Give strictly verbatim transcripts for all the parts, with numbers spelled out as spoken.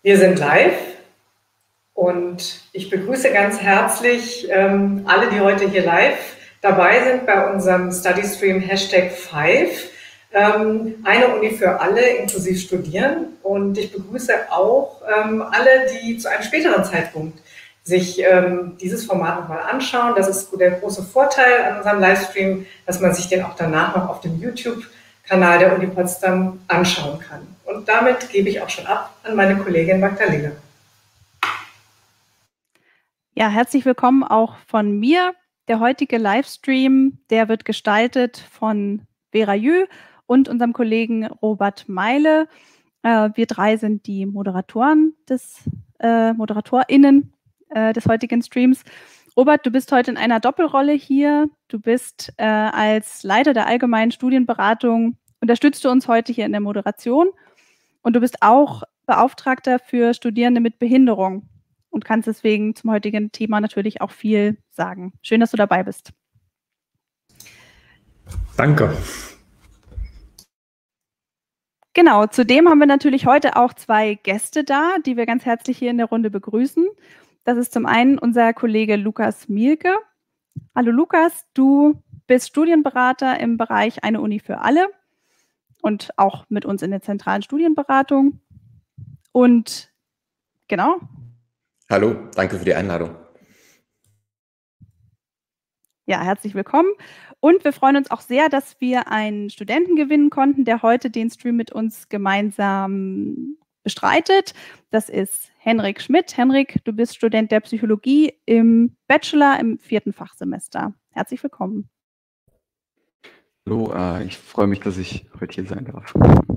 Wir sind live und ich begrüße ganz herzlich ähm, alle, die heute hier live dabei sind bei unserem Studystream Hashtag fünf. Ähm, eine Uni für alle, inklusive Studieren. Und ich begrüße auch ähm, alle, die zu einem späteren Zeitpunkt sich ähm, dieses Format nochmal anschauen. Das ist der große Vorteil an unserem Livestream, dass man sich den auch danach noch auf dem YouTube-Kanal der Uni Potsdam anschauen kann. Und damit gebe ich auch schon ab an meine Kollegin Magdalena. Ja, herzlich willkommen auch von mir. Der heutige Livestream, der wird gestaltet von Vera Jü und unserem Kollegen Robert Meile. Äh, wir drei sind die Moderatoren des äh, ModeratorInnen äh, des heutigen Streams. Robert, du bist heute in einer Doppelrolle hier. Du bist äh, als Leiter der allgemeinen Studienberatung, unterstützt du uns heute hier in der Moderation. Und du bist auch Beauftragter für Studierende mit Behinderung und kannst deswegen zum heutigen Thema natürlich auch viel sagen. Schön, dass du dabei bist. Danke. Genau, zudem haben wir natürlich heute auch zwei Gäste da, die wir ganz herzlich hier in der Runde begrüßen. Das ist zum einen unser Kollege Lukas Mielke. Hallo Lukas, du bist Studienberater im Bereich Eine Uni für alle und auch mit uns in der zentralen Studienberatung. Und genau. Hallo, danke für die Einladung. Ja, herzlich willkommen. Und wir freuen uns auch sehr, dass wir einen Studenten gewinnen konnten, der heute den Stream mit uns gemeinsam bestreitet. Das ist Henrik Schmidt. Henrik, du bist Student der Psychologie im Bachelor im vierten Fachsemester. Herzlich willkommen. Hallo, äh, ich freue mich, dass ich heute hier sein darf.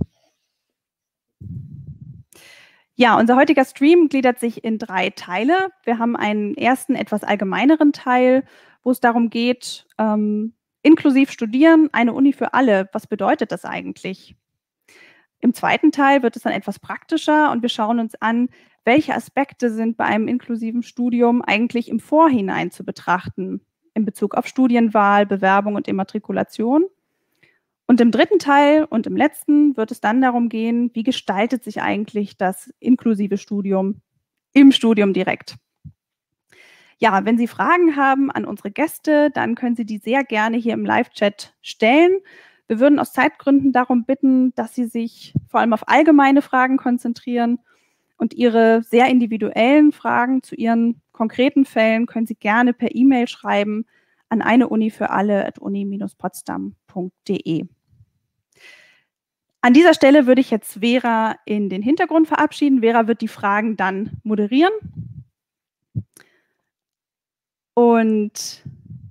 Ja, unser heutiger Stream gliedert sich in drei Teile. Wir haben einen ersten, etwas allgemeineren Teil, wo es darum geht, ähm, inklusiv studieren, eine Uni für alle. Was bedeutet das eigentlich? Im zweiten Teil wird es dann etwas praktischer und wir schauen uns an, welche Aspekte sind bei einem inklusiven Studium eigentlich im Vorhinein zu betrachten, in Bezug auf Studienwahl, Bewerbung und Immatrikulation. Und im dritten Teil und im letzten wird es dann darum gehen, wie gestaltet sich eigentlich das inklusive Studium im Studium direkt. Ja, wenn Sie Fragen haben an unsere Gäste, dann können Sie die sehr gerne hier im Live-Chat stellen. Wir würden aus Zeitgründen darum bitten, dass Sie sich vor allem auf allgemeine Fragen konzentrieren und Ihre sehr individuellen Fragen zu Ihren konkreten Fällen können Sie gerne per E-Mail schreiben an eineunifüralle at uni Bindestrich potsdam punkt de. An dieser Stelle würde ich jetzt Vera in den Hintergrund verabschieden. Vera wird die Fragen dann moderieren. Und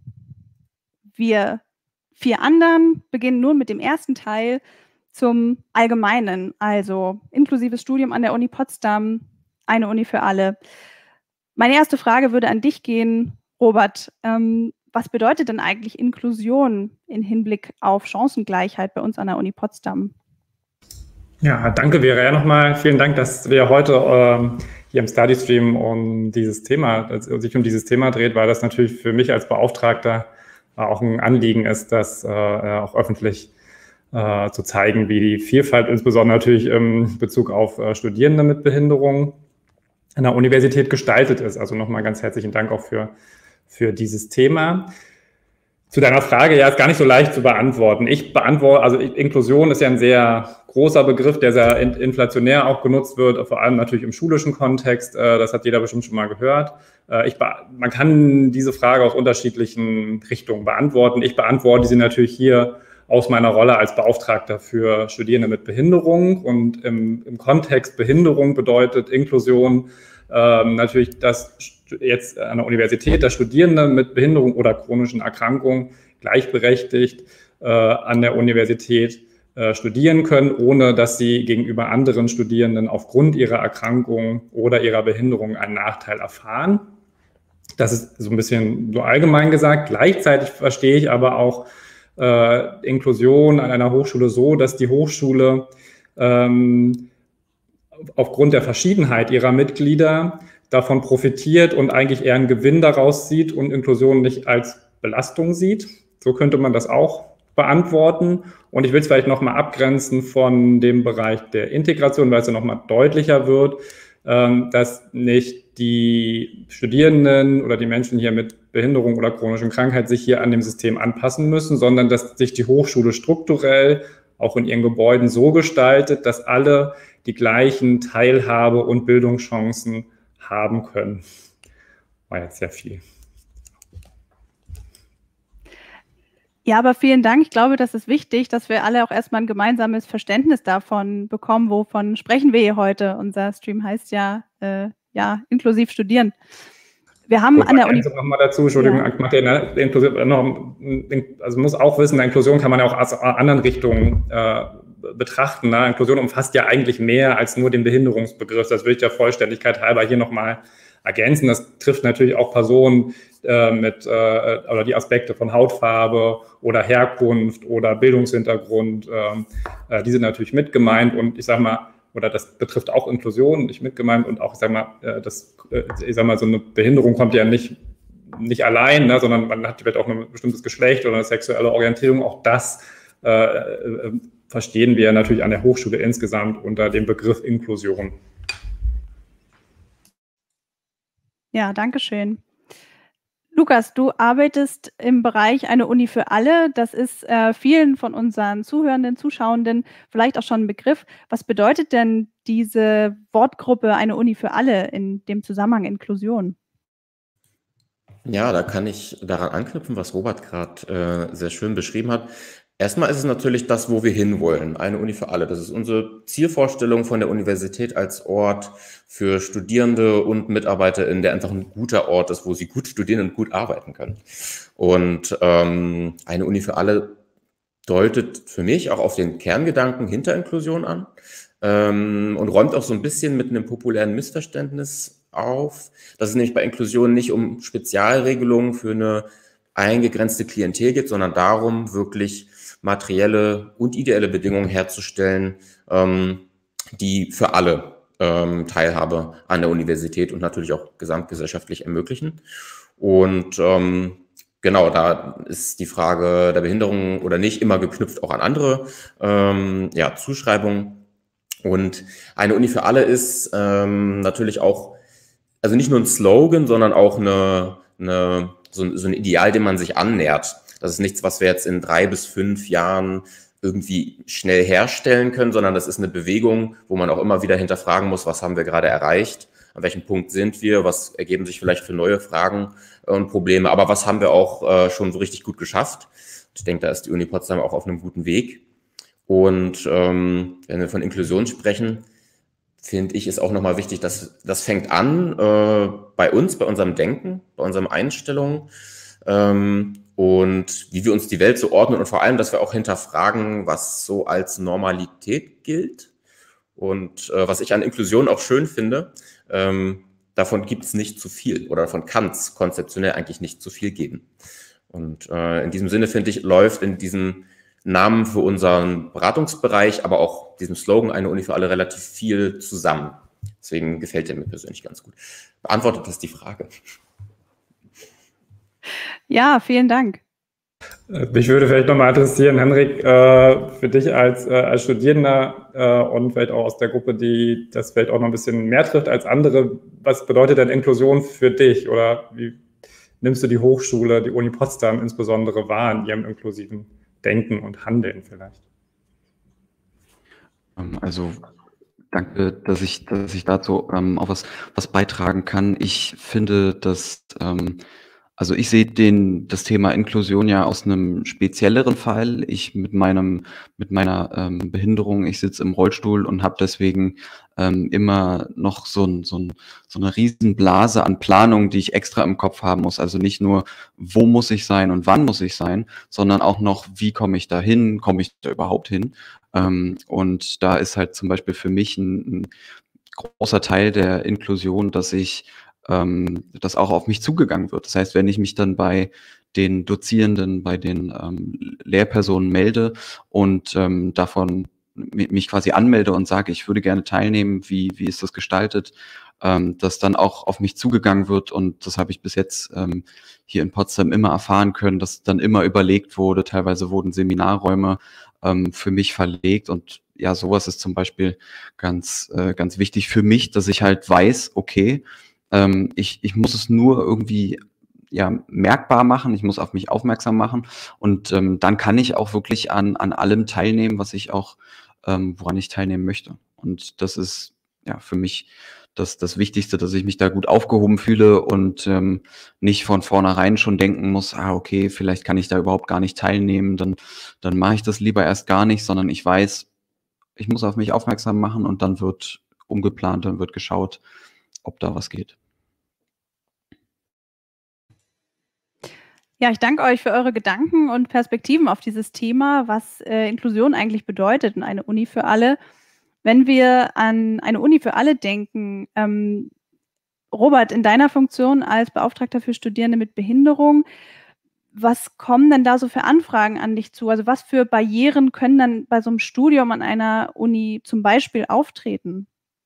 wir vier anderen beginnen nun mit dem ersten Teil zum Allgemeinen, also inklusives Studium an der Uni Potsdam, eine Uni für alle. Meine erste Frage würde an dich gehen, Robert. Ähm, was bedeutet denn eigentlich Inklusion im Hinblick auf Chancengleichheit bei uns an der Uni Potsdam? Ja, danke Vera. Ja, nochmal vielen Dank, dass wir heute ähm, hier im Studystream um dieses Thema, also sich um dieses Thema dreht, weil das natürlich für mich als Beauftragter äh, auch ein Anliegen ist, das äh, auch öffentlich äh, zu zeigen, wie die Vielfalt insbesondere natürlich im Bezug auf äh, Studierende mit Behinderung an der Universität gestaltet ist. Also nochmal ganz herzlichen Dank auch für, für dieses Thema. Zu deiner Frage, ja, ist gar nicht so leicht zu beantworten. Ich beantworte, also Inklusion ist ja ein sehr großer Begriff, der sehr inflationär auch genutzt wird, vor allem natürlich im schulischen Kontext. Das hat jeder bestimmt schon mal gehört. Ich, man kann diese Frage aus unterschiedlichen Richtungen beantworten. Ich beantworte sie natürlich hier aus meiner Rolle als Beauftragter für Studierende mit Behinderung. Und im, im Kontext Behinderung bedeutet Inklusion ähm, natürlich, dass jetzt an der Universität, dass Studierende mit Behinderung oder chronischen Erkrankungen gleichberechtigt äh, an der Universität äh, studieren können, ohne dass sie gegenüber anderen Studierenden aufgrund ihrer Erkrankung oder ihrer Behinderung einen Nachteil erfahren. Das ist so ein bisschen so allgemein gesagt. Gleichzeitig verstehe ich aber auch äh, Inklusion an einer Hochschule so, dass die Hochschule ähm, aufgrund der Verschiedenheit ihrer Mitglieder davon profitiert und eigentlich eher einen Gewinn daraus sieht und Inklusion nicht als Belastung sieht. So könnte man das auch beantworten. Und ich will es vielleicht nochmal abgrenzen von dem Bereich der Integration, weil es ja nochmal deutlicher wird. ähm, dass nicht die Studierenden oder die Menschen hier mit Behinderung oder chronischen Krankheit sich hier an dem System anpassen müssen, sondern dass sich die Hochschule strukturell auch in ihren Gebäuden so gestaltet, dass alle die gleichen Teilhabe- und Bildungschancen haben können. War jetzt sehr viel. Ja, aber vielen Dank. Ich glaube, das ist wichtig, dass wir alle auch erstmal ein gemeinsames Verständnis davon bekommen, wovon sprechen wir hier heute. Unser Stream heißt ja, äh, ja inklusiv studieren. Wir haben Gut, an der Uni... noch mal dazu, Entschuldigung, ja. Martin, ne? Inklusion, noch, also muss auch wissen, Inklusion kann man ja auch aus anderen Richtungen äh, betrachten. Ne? Inklusion umfasst ja eigentlich mehr als nur den Behinderungsbegriff. Das will ich der Vollständigkeit halber hier nochmal ergänzen. Das trifft natürlich auch Personen äh, mit äh, oder die Aspekte von Hautfarbe oder Herkunft oder Bildungshintergrund. Äh, die sind natürlich mit gemeint und ich sage mal, oder das betrifft auch Inklusion, nicht mit gemeint und auch, ich sag mal, das, ich sag mal, so eine Behinderung kommt ja nicht, nicht allein, ne, sondern man hat vielleicht auch ein bestimmtes Geschlecht oder eine sexuelle Orientierung. Auch das äh, äh, verstehen wir natürlich an der Hochschule insgesamt unter dem Begriff Inklusion. Ja, danke schön. Lukas, du arbeitest im Bereich Eine Uni für alle. Das ist äh, vielen von unseren Zuhörenden, Zuschauenden vielleicht auch schon ein Begriff. Was bedeutet denn diese Wortgruppe Eine Uni für alle in dem Zusammenhang Inklusion? Ja, da kann ich daran anknüpfen, was Robert gerade äh, sehr schön beschrieben hat. Erstmal ist es natürlich das, wo wir hinwollen, eine Uni für alle. Das ist unsere Zielvorstellung von der Universität als Ort für Studierende und MitarbeiterInnen, der einfach ein guter Ort ist, wo sie gut studieren und gut arbeiten können. Und ähm, eine Uni für alle deutet für mich auch auf den Kerngedanken hinter Inklusion an ähm, und räumt auch so ein bisschen mit einem populären Missverständnis auf, dass es nämlich bei Inklusion nicht um Spezialregelungen für eine eingegrenzte Klientel geht, sondern darum, wirklich materielle und ideelle Bedingungen herzustellen, ähm, die für alle ähm, Teilhabe an der Universität und natürlich auch gesamtgesellschaftlich ermöglichen. Und ähm, genau, da ist die Frage der Behinderung oder nicht immer geknüpft auch an andere ähm, ja, Zuschreibungen. Und eine Uni für alle ist ähm, natürlich auch, also nicht nur ein Slogan, sondern auch eine, eine, so, so ein Ideal, dem man sich annähert. Das ist nichts, was wir jetzt in drei bis fünf Jahren irgendwie schnell herstellen können, sondern das ist eine Bewegung, wo man auch immer wieder hinterfragen muss, was haben wir gerade erreicht, an welchem Punkt sind wir, was ergeben sich vielleicht für neue Fragen und Probleme, aber was haben wir auch äh, schon so richtig gut geschafft. Ich denke, da ist die Uni Potsdam auch auf einem guten Weg. Und ähm, wenn wir von Inklusion sprechen, finde ich, ist auch nochmal wichtig, dass das fängt an äh, bei uns, bei unserem Denken, bei unseren Einstellungen ähm, und wie wir uns die Welt so ordnen und vor allem, dass wir auch hinterfragen, was so als Normalität gilt. Und äh, was ich an Inklusion auch schön finde, ähm, davon gibt es nicht zu viel oder davon kann es konzeptionell eigentlich nicht zu viel geben. Und äh, in diesem Sinne, finde ich, läuft in diesem Namen für unseren Beratungsbereich, aber auch diesem Slogan Eine Uni für alle relativ viel zusammen. Deswegen gefällt der mir persönlich ganz gut. Beantwortet das die Frage? Ja, vielen Dank. Mich würde vielleicht nochmal interessieren, Henrik, äh, für dich als, äh, als Studierender äh, und vielleicht auch aus der Gruppe, die das vielleicht auch noch ein bisschen mehr trifft als andere, was bedeutet denn Inklusion für dich oder wie nimmst du die Hochschule, die Uni Potsdam insbesondere wahr in ihrem inklusiven Denken und Handeln vielleicht? Also danke, dass ich, dass ich dazu ähm, auch was, was beitragen kann. Ich finde, dass ähm, Also ich sehe den, das Thema Inklusion ja aus einem spezielleren Fall. Ich mit meinem, mit meiner ähm, Behinderung, ich sitze im Rollstuhl und habe deswegen ähm, immer noch so, ein, so, ein, so eine Riesenblase an Planung, die ich extra im Kopf haben muss. Also nicht nur, wo muss ich sein und wann muss ich sein, sondern auch noch, wie komme ich da hin, komme ich da überhaupt hin? Ähm, und da ist halt zum Beispiel für mich ein, ein großer Teil der Inklusion, dass ich dass auch auf mich zugegangen wird. Das heißt, wenn ich mich dann bei den Dozierenden, bei den ähm, Lehrpersonen melde und ähm, davon mich quasi anmelde und sage, ich würde gerne teilnehmen, wie, wie ist das gestaltet, ähm, dass dann auch auf mich zugegangen wird und das habe ich bis jetzt ähm, hier in Potsdam immer erfahren können, dass dann immer überlegt wurde, teilweise wurden Seminarräume ähm, für mich verlegt und ja, sowas ist zum Beispiel ganz, äh, ganz wichtig für mich, dass ich halt weiß, okay, ähm, ich, ich muss es nur irgendwie ja, merkbar machen, ich muss auf mich aufmerksam machen und ähm, dann kann ich auch wirklich an, an allem teilnehmen, was ich auch, ähm, woran ich teilnehmen möchte. Und das ist ja für mich das, das Wichtigste, dass ich mich da gut aufgehoben fühle und ähm, nicht von vornherein schon denken muss, ah, okay, vielleicht kann ich da überhaupt gar nicht teilnehmen, dann, dann mache ich das lieber erst gar nicht, sondern ich weiß, ich muss auf mich aufmerksam machen und dann wird umgeplant, dann wird geschaut, ob da was geht. Ja, ich danke euch für eure Gedanken und Perspektiven auf dieses Thema, was äh, Inklusion eigentlich bedeutet und eine Uni für alle. Wenn wir an eine Uni für alle denken, ähm, Robert, in deiner Funktion als Beauftragter für Studierende mit Behinderung, was kommen denn da so für Anfragen an dich zu? Also was für Barrieren können dann bei so einem Studium an einer Uni zum Beispiel auftreten?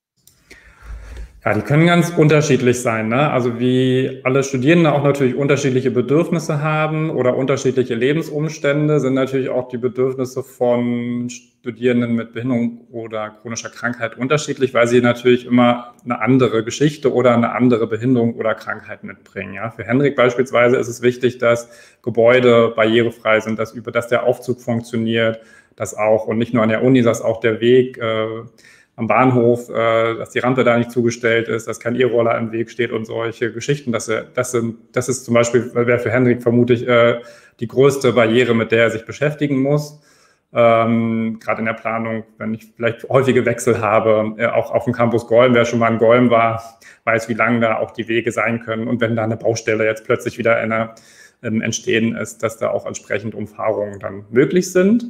Ja, die können ganz unterschiedlich sein, ne? Also wie alle Studierende auch natürlich unterschiedliche Bedürfnisse haben oder unterschiedliche Lebensumstände, sind natürlich auch die Bedürfnisse von Studierenden mit Behinderung oder chronischer Krankheit unterschiedlich, weil sie natürlich immer eine andere Geschichte oder eine andere Behinderung oder Krankheit mitbringen. Ja? Für Henrik beispielsweise ist es wichtig, dass Gebäude barrierefrei sind, dass über dass der Aufzug funktioniert, dass auch, und nicht nur an der Uni, dass auch der Weg äh, am Bahnhof, äh, dass die Rampe da nicht zugestellt ist, dass kein E-Roller im Weg steht und solche Geschichten. Das, das, sind, das ist zum Beispiel, wäre für Henrik vermutlich äh, die größte Barriere, mit der er sich beschäftigen muss. Ähm, gerade in der Planung, wenn ich vielleicht häufige Wechsel habe, äh, auch auf dem Campus Golm, wer schon mal in Golm war, weiß, wie lang da auch die Wege sein können. Und wenn da eine Baustelle jetzt plötzlich wieder in einer, ähm, entstehen ist, dass da auch entsprechend Umfahrungen dann möglich sind.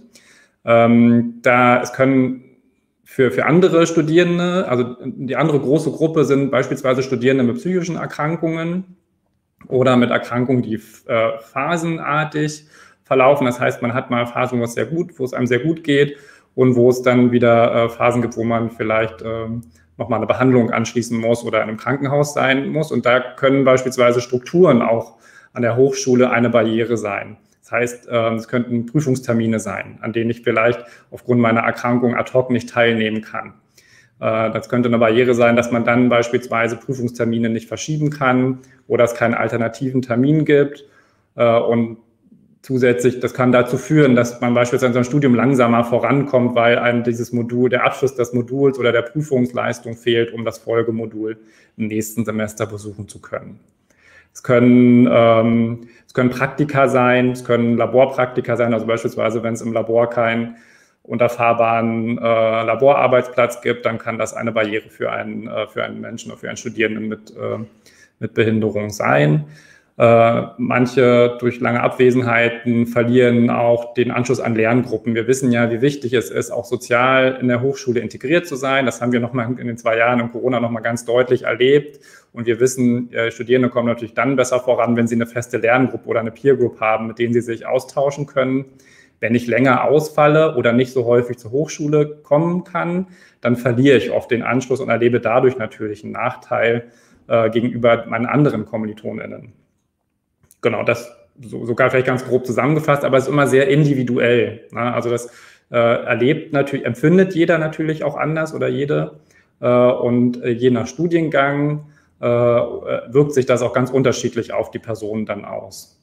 Ähm, da es können Für, für andere Studierende, also die andere große Gruppe sind beispielsweise Studierende mit psychischen Erkrankungen oder mit Erkrankungen, die äh, phasenartig verlaufen. Das heißt, man hat mal Phasen, wo es sehr gut, wo es einem sehr gut geht und wo es dann wieder äh, Phasen gibt, wo man vielleicht äh, nochmal eine Behandlung anschließen muss oder in einem Krankenhaus sein muss. Und da können beispielsweise Strukturen auch an der Hochschule eine Barriere sein. Das heißt, es könnten Prüfungstermine sein, an denen ich vielleicht aufgrund meiner Erkrankung ad hoc nicht teilnehmen kann. Das könnte eine Barriere sein, dass man dann beispielsweise Prüfungstermine nicht verschieben kann oder es keinen alternativen Termin gibt. Und zusätzlich, das kann dazu führen, dass man beispielsweise in seinem Studium langsamer vorankommt, weil einem dieses Modul, der Abschluss des Moduls oder der Prüfungsleistung fehlt, um das Folgemodul im nächsten Semester besuchen zu können. Es können, ähm, es können Praktika sein, es können Laborpraktika sein, also beispielsweise, wenn es im Labor keinen unterfahrbaren äh, Laborarbeitsplatz gibt, dann kann das eine Barriere für einen, äh, für einen Menschen oder für einen Studierenden mit, äh, mit Behinderung sein. Äh, manche durch lange Abwesenheiten verlieren auch den Anschluss an Lerngruppen. Wir wissen ja, wie wichtig es ist, auch sozial in der Hochschule integriert zu sein. Das haben wir noch mal in den zwei Jahren in Corona noch mal ganz deutlich erlebt. Und wir wissen, äh, Studierende kommen natürlich dann besser voran, wenn sie eine feste Lerngruppe oder eine Peer Group haben, mit denen sie sich austauschen können. Wenn ich länger ausfalle oder nicht so häufig zur Hochschule kommen kann, dann verliere ich oft den Anschluss und erlebe dadurch natürlich einen Nachteil äh, gegenüber meinen anderen KommilitonInnen. Genau, das so, sogar vielleicht ganz grob zusammengefasst, aber es ist immer sehr individuell. Ne? Also das äh, erlebt natürlich, empfindet jeder natürlich auch anders oder jede. Äh, und äh, je nach Studiengang äh, wirkt sich das auch ganz unterschiedlich auf die Person dann aus.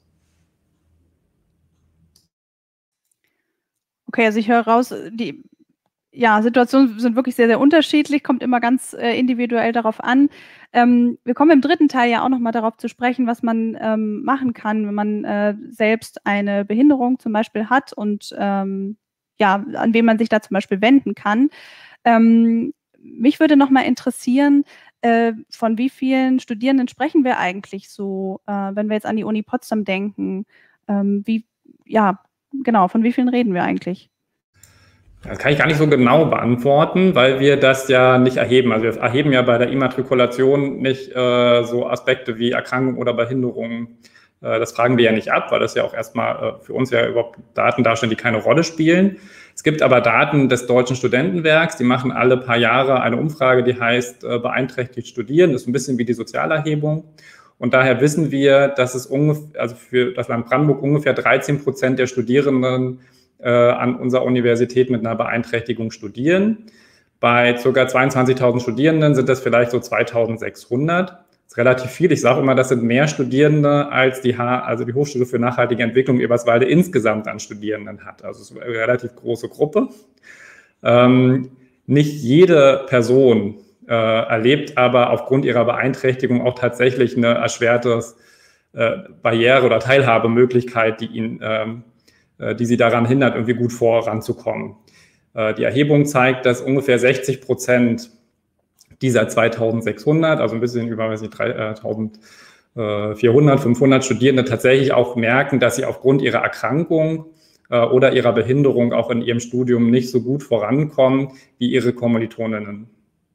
Okay, also ich höre raus, die ja, Situationen sind wirklich sehr, sehr unterschiedlich, kommt immer ganz äh, individuell darauf an. Ähm, wir kommen im dritten Teil ja auch nochmal darauf zu sprechen, was man ähm, machen kann, wenn man äh, selbst eine Behinderung zum Beispiel hat und ähm, ja, an wen man sich da zum Beispiel wenden kann. Ähm, mich würde nochmal interessieren, äh, von wie vielen Studierenden sprechen wir eigentlich so, äh, wenn wir jetzt an die Uni Potsdam denken? Ähm, wie, ja, genau, von wie vielen reden wir eigentlich? Das kann ich gar nicht so genau beantworten, weil wir das ja nicht erheben. Also wir erheben ja bei der Immatrikulation nicht äh, so Aspekte wie Erkrankung oder Behinderung. Äh, das fragen wir ja nicht ab, weil das ja auch erstmal äh, für uns ja überhaupt Daten darstellen, die keine Rolle spielen. Es gibt aber Daten des Deutschen Studentenwerks, die machen alle paar Jahre eine Umfrage, die heißt äh, beeinträchtigt studieren. Das ist ein bisschen wie die Sozialerhebung. Und daher wissen wir, dass es ungefähr, also für das Land Brandenburg ungefähr dreizehn Prozent der Studierenden äh, an unserer Universität mit einer Beeinträchtigung studieren. Bei ca. zweiundzwanzigtausend Studierenden sind das vielleicht so zweitausendsechshundert. Das ist relativ viel. Ich sage immer, das sind mehr Studierende, als die, H also die Hochschule für nachhaltige Entwicklung Eberswalde insgesamt an Studierenden hat. Also es ist eine relativ große Gruppe. Ähm, nicht jede Person äh, erlebt aber aufgrund ihrer Beeinträchtigung auch tatsächlich eine erschwerte äh, Barriere oder Teilhabemöglichkeit, die, ihn, ähm, äh, die sie daran hindert, irgendwie gut voranzukommen. Äh, die Erhebung zeigt, dass ungefähr sechzig Prozent dieser zweitausendsechshundert, also ein bisschen über weiß nicht, dreitausendvierhundert, fünfhundert Studierende tatsächlich auch merken, dass sie aufgrund ihrer Erkrankung äh, oder ihrer Behinderung auch in ihrem Studium nicht so gut vorankommen wie ihre Kommilitoninnen.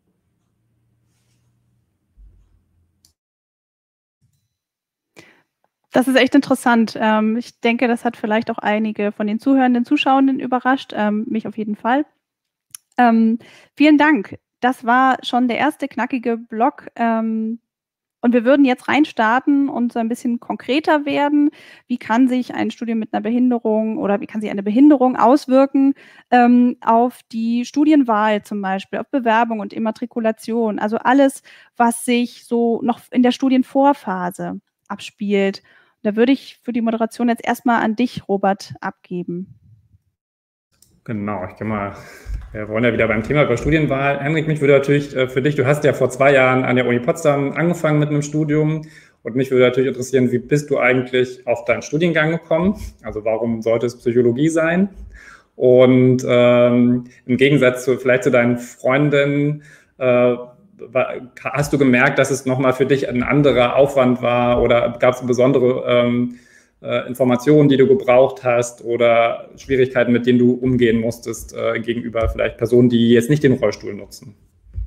Das ist echt interessant. Ähm, ich denke, das hat vielleicht auch einige von den Zuhörenden, Zuschauenden überrascht, ähm, mich auf jeden Fall. Ähm, vielen Dank. Das war schon der erste knackige Block. Ähm, und wir würden jetzt reinstarten und so ein bisschen konkreter werden. Wie kann sich ein Studium mit einer Behinderung oder wie kann sich eine Behinderung auswirken ähm, auf die Studienwahl zum Beispiel, auf Bewerbung und Immatrikulation? Also alles, was sich so noch in der Studienvorphase abspielt. Da würde ich für die Moderation jetzt erstmal an dich, Robert, abgeben. Genau, ich kann mal, wir wollen ja wieder beim Thema über Studienwahl. Henrik, mich würde natürlich äh, für dich, du hast ja vor zwei Jahren an der Uni Potsdam angefangen mit einem Studium und mich würde natürlich interessieren, wie bist du eigentlich auf deinen Studiengang gekommen? Also warum sollte es Psychologie sein? Und ähm, im Gegensatz zu vielleicht zu deinen Freundinnen, äh, hast du gemerkt, dass es nochmal für dich ein anderer Aufwand war oder gab es besondere ähm, äh, Informationen, die du gebraucht hast oder Schwierigkeiten, mit denen du umgehen musstest äh, gegenüber vielleicht Personen, die jetzt nicht den Rollstuhl nutzen?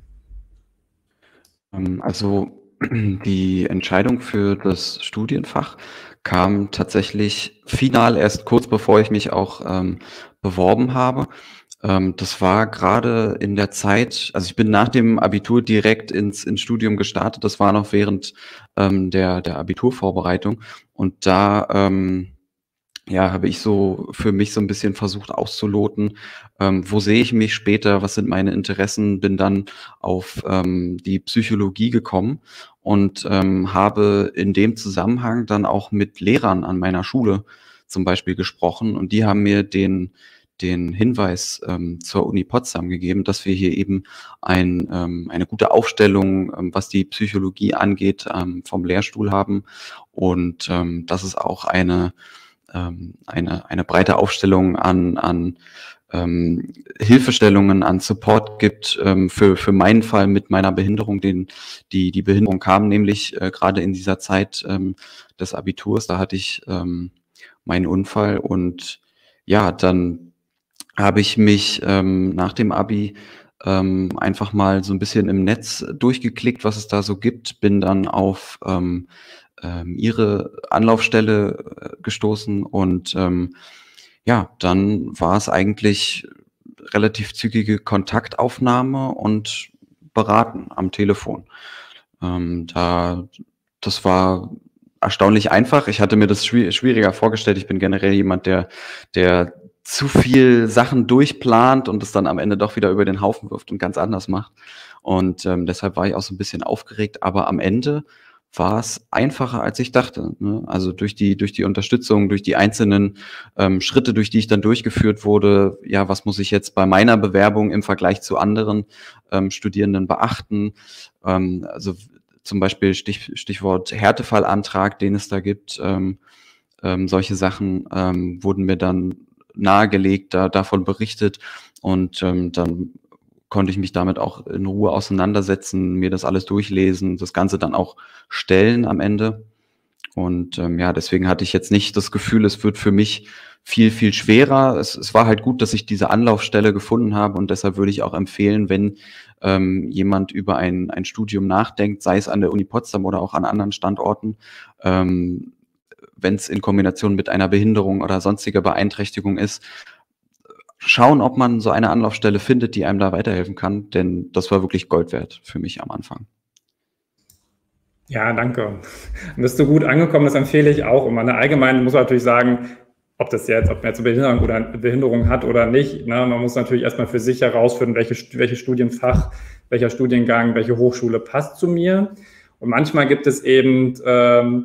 Also die Entscheidung für das Studienfach kam tatsächlich final erst kurz bevor ich mich auch ähm, beworben habe. Ähm, das war gerade in der Zeit, also ich bin nach dem Abitur direkt ins, ins Studium gestartet. Das war noch während ähm, der, der Abiturvorbereitung. Und da ähm, ja, habe ich so für mich so ein bisschen versucht auszuloten, ähm, wo sehe ich mich später, was sind meine Interessen, bin dann auf ähm, die Psychologie gekommen und ähm, habe in dem Zusammenhang dann auch mit Lehrern an meiner Schule zum Beispiel gesprochen und die haben mir den den Hinweis ähm, zur Uni Potsdam gegeben, dass wir hier eben ein, ähm, eine gute Aufstellung, ähm, was die Psychologie angeht, ähm, vom Lehrstuhl haben und ähm, dass es auch eine ähm, eine eine breite Aufstellung an an ähm, Hilfestellungen, an Support gibt ähm, für für meinen Fall mit meiner Behinderung, den die die Behinderung kam nämlich äh, gerade in dieser Zeit ähm, des Abiturs, da hatte ich ähm, meinen Unfall und ja, dann habe ich mich ähm, nach dem Abi ähm, einfach mal so ein bisschen im Netz durchgeklickt, was es da so gibt, bin dann auf ähm, ähm, ihre Anlaufstelle äh, gestoßen und ähm, ja, dann war es eigentlich relativ zügige Kontaktaufnahme und Beraten am Telefon. Ähm, da, das war erstaunlich einfach. Ich hatte mir das schwi- schwieriger vorgestellt. Ich bin generell jemand, der, der zu viel Sachen durchplant und es dann am Ende doch wieder über den Haufen wirft und ganz anders macht. Und ähm, deshalb war ich auch so ein bisschen aufgeregt. Aber am Ende war es einfacher, als ich dachte. Ne? Also durch die durch die Unterstützung, durch die einzelnen ähm, Schritte, durch die ich dann durchgeführt wurde. Ja, was muss ich jetzt bei meiner Bewerbung im Vergleich zu anderen ähm, Studierenden beachten? Ähm, also zum Beispiel Stich, Stichwort Härtefallantrag, den es da gibt. Ähm, ähm, solche Sachen ähm, wurden mir dann nahegelegt, da, davon berichtet und ähm, dann konnte ich mich damit auch in Ruhe auseinandersetzen, mir das alles durchlesen, das Ganze dann auch stellen am Ende. Und ähm, ja, deswegen hatte ich jetzt nicht das Gefühl, es wird für mich viel, viel schwerer. Es, es war halt gut, dass ich diese Anlaufstelle gefunden habe und deshalb würde ich auch empfehlen, wenn ähm, jemand über ein, ein Studium nachdenkt, sei es an der Uni Potsdam oder auch an anderen Standorten, ähm, wenn es in Kombination mit einer Behinderung oder sonstiger Beeinträchtigung ist, schauen, ob man so eine Anlaufstelle findet, die einem da weiterhelfen kann, denn das war wirklich Gold wert für mich am Anfang. Ja, danke. Bist du gut angekommen, das empfehle ich auch immer. Allgemein muss man natürlich sagen, ob das jetzt, ob man jetzt eine Behinderung oder eine Behinderung hat oder nicht. Ne? Man muss natürlich erstmal für sich herausfinden, welche, welche Studienfach, welcher Studiengang, welche Hochschule passt zu mir. Und manchmal gibt es eben ähm,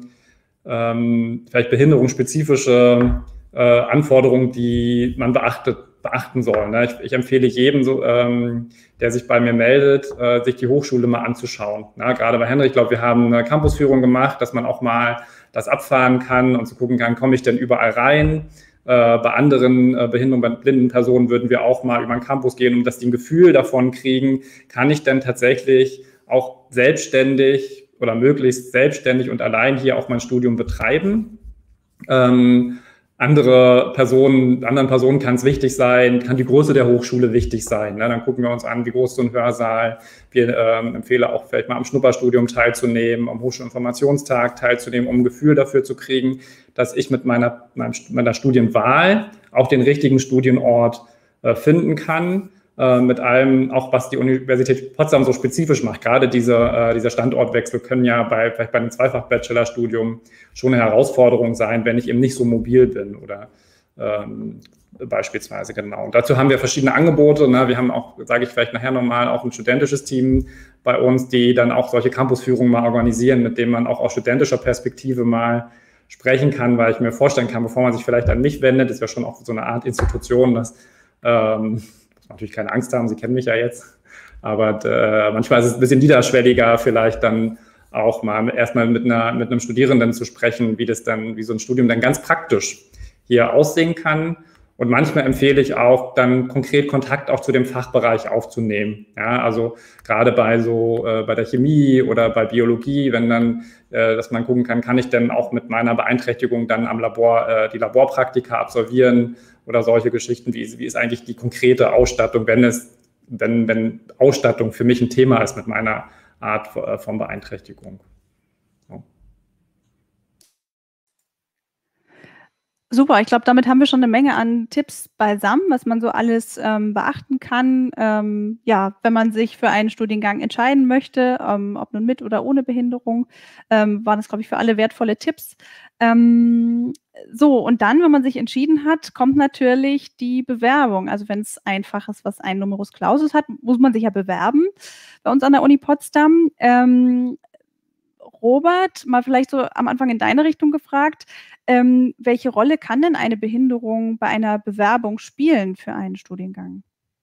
ähm, vielleicht behinderungsspezifische äh, Anforderungen, die man beachtet, beachten soll. Ne? Ich, ich empfehle jedem, so, ähm, der sich bei mir meldet, äh, sich die Hochschule mal anzuschauen. Na, gerade bei Henrik, ich glaube, wir haben eine Campusführung gemacht, dass man auch mal das abfahren kann und zu gucken kann, komme ich denn überall rein? Äh, bei anderen äh, Behinderungen, bei blinden Personen würden wir auch mal über den Campus gehen, um dass die ein Gefühl davon kriegen, kann ich denn tatsächlich auch selbstständig oder möglichst selbstständig und allein hier auch mein Studium betreiben? Ähm, Andere Personen, anderen Personen kann es wichtig sein, kann die Größe der Hochschule wichtig sein. Ne? Dann gucken wir uns an, wie groß ist so ein Hörsaal. Wir ähm, empfehlen auch vielleicht mal am Schnupperstudium teilzunehmen, am Hochschulinformationstag teilzunehmen, um ein Gefühl dafür zu kriegen, dass ich mit meiner, meiner Studienwahl auch den richtigen Studienort äh, finden kann. Äh, mit allem, auch was die Universität Potsdam so spezifisch macht. Gerade diese, äh, dieser Standortwechsel können ja bei, vielleicht bei einem Zweifach-Bachelorstudium schon eine Herausforderung sein, wenn ich eben nicht so mobil bin oder ähm, beispielsweise, genau. Und dazu haben wir verschiedene Angebote. Ne? Wir haben auch, sage ich vielleicht nachher nochmal, auch ein studentisches Team bei uns, die dann auch solche Campusführungen mal organisieren, mit denen man auch aus studentischer Perspektive mal sprechen kann, weil ich mir vorstellen kann, bevor man sich vielleicht an mich wendet, ist ja schon auch so eine Art Institution, dass ähm, natürlich keine Angst haben, Sie kennen mich ja jetzt, aber äh, manchmal ist es ein bisschen niederschwelliger, vielleicht dann auch mal erstmal mit einer mit einem Studierenden zu sprechen, wie das dann, wie so ein Studium dann ganz praktisch hier aussehen kann. Und manchmal empfehle ich auch, dann konkret Kontakt auch zu dem Fachbereich aufzunehmen. Ja, also gerade bei so äh, bei der Chemie oder bei Biologie, wenn dann, äh, dass man gucken kann, kann ich denn auch mit meiner Beeinträchtigung dann am Labor äh, die Laborpraktika absolvieren oder solche Geschichten, wie, wie ist eigentlich die konkrete Ausstattung, wenn es, wenn, wenn Ausstattung für mich ein Thema ist mit meiner Art von Beeinträchtigung. So. Super, ich glaube, damit haben wir schon eine Menge an Tipps beisammen, was man so alles ähm, beachten kann. Ähm, ja, wenn man sich für einen Studiengang entscheiden möchte, ähm, ob nun mit oder ohne Behinderung, ähm, waren das, glaube ich, für alle wertvolle Tipps. Ähm, so, und dann, wenn man sich entschieden hat, kommt natürlich die Bewerbung. Also wenn es einfach ist, was ein Numerus Clausus hat, muss man sich ja bewerben bei uns an der Uni Potsdam. Ähm, Robert, mal vielleicht so am Anfang in deine Richtung gefragt, ähm, welche Rolle kann denn eine Behinderung bei einer Bewerbung spielen für einen Studiengang?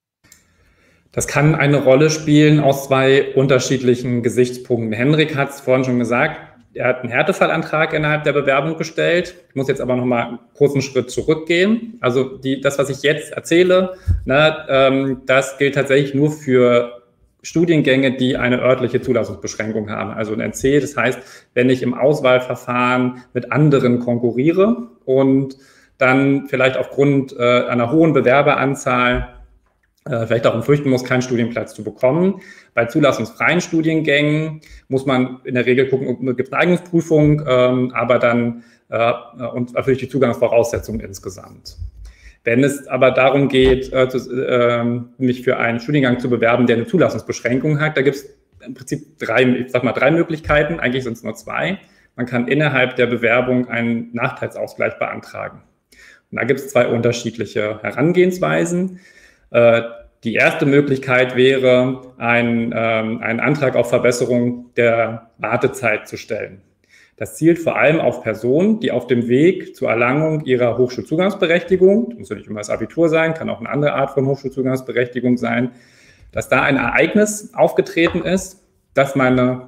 Das kann eine Rolle spielen aus zwei unterschiedlichen Gesichtspunkten. Henrik hat es vorhin schon gesagt, er hat einen Härtefallantrag innerhalb der Bewerbung gestellt. Ich muss jetzt aber noch mal einen kurzen Schritt zurückgehen. Also die, das, was ich jetzt erzähle, ne, ähm, das gilt tatsächlich nur für Studiengänge, die eine örtliche Zulassungsbeschränkung haben, also ein N C. Das heißt, wenn ich im Auswahlverfahren mit anderen konkurriere und dann vielleicht aufgrund äh, einer hohen Bewerberanzahl äh, vielleicht auch fürchten muss, keinen Studienplatz zu bekommen. Bei zulassungsfreien Studiengängen muss man in der Regel gucken, gibt es eine Eignungsprüfung, ähm, aber dann äh, und natürlich die Zugangsvoraussetzungen insgesamt. Wenn es aber darum geht, äh, zu, äh, mich für einen Studiengang zu bewerben, der eine Zulassungsbeschränkung hat, da gibt es im Prinzip drei, ich sag mal, drei Möglichkeiten, eigentlich sind es nur zwei. Man kann innerhalb der Bewerbung einen Nachteilsausgleich beantragen. Und da gibt es zwei unterschiedliche Herangehensweisen. Äh, die erste Möglichkeit wäre, ein, ähm, einen Antrag auf Verbesserung der Wartezeit zu stellen. Das zielt vor allem auf Personen, die auf dem Weg zur Erlangung ihrer Hochschulzugangsberechtigung, das muss ja nicht immer das Abitur sein, kann auch eine andere Art von Hochschulzugangsberechtigung sein, dass da ein Ereignis aufgetreten ist, dass meine,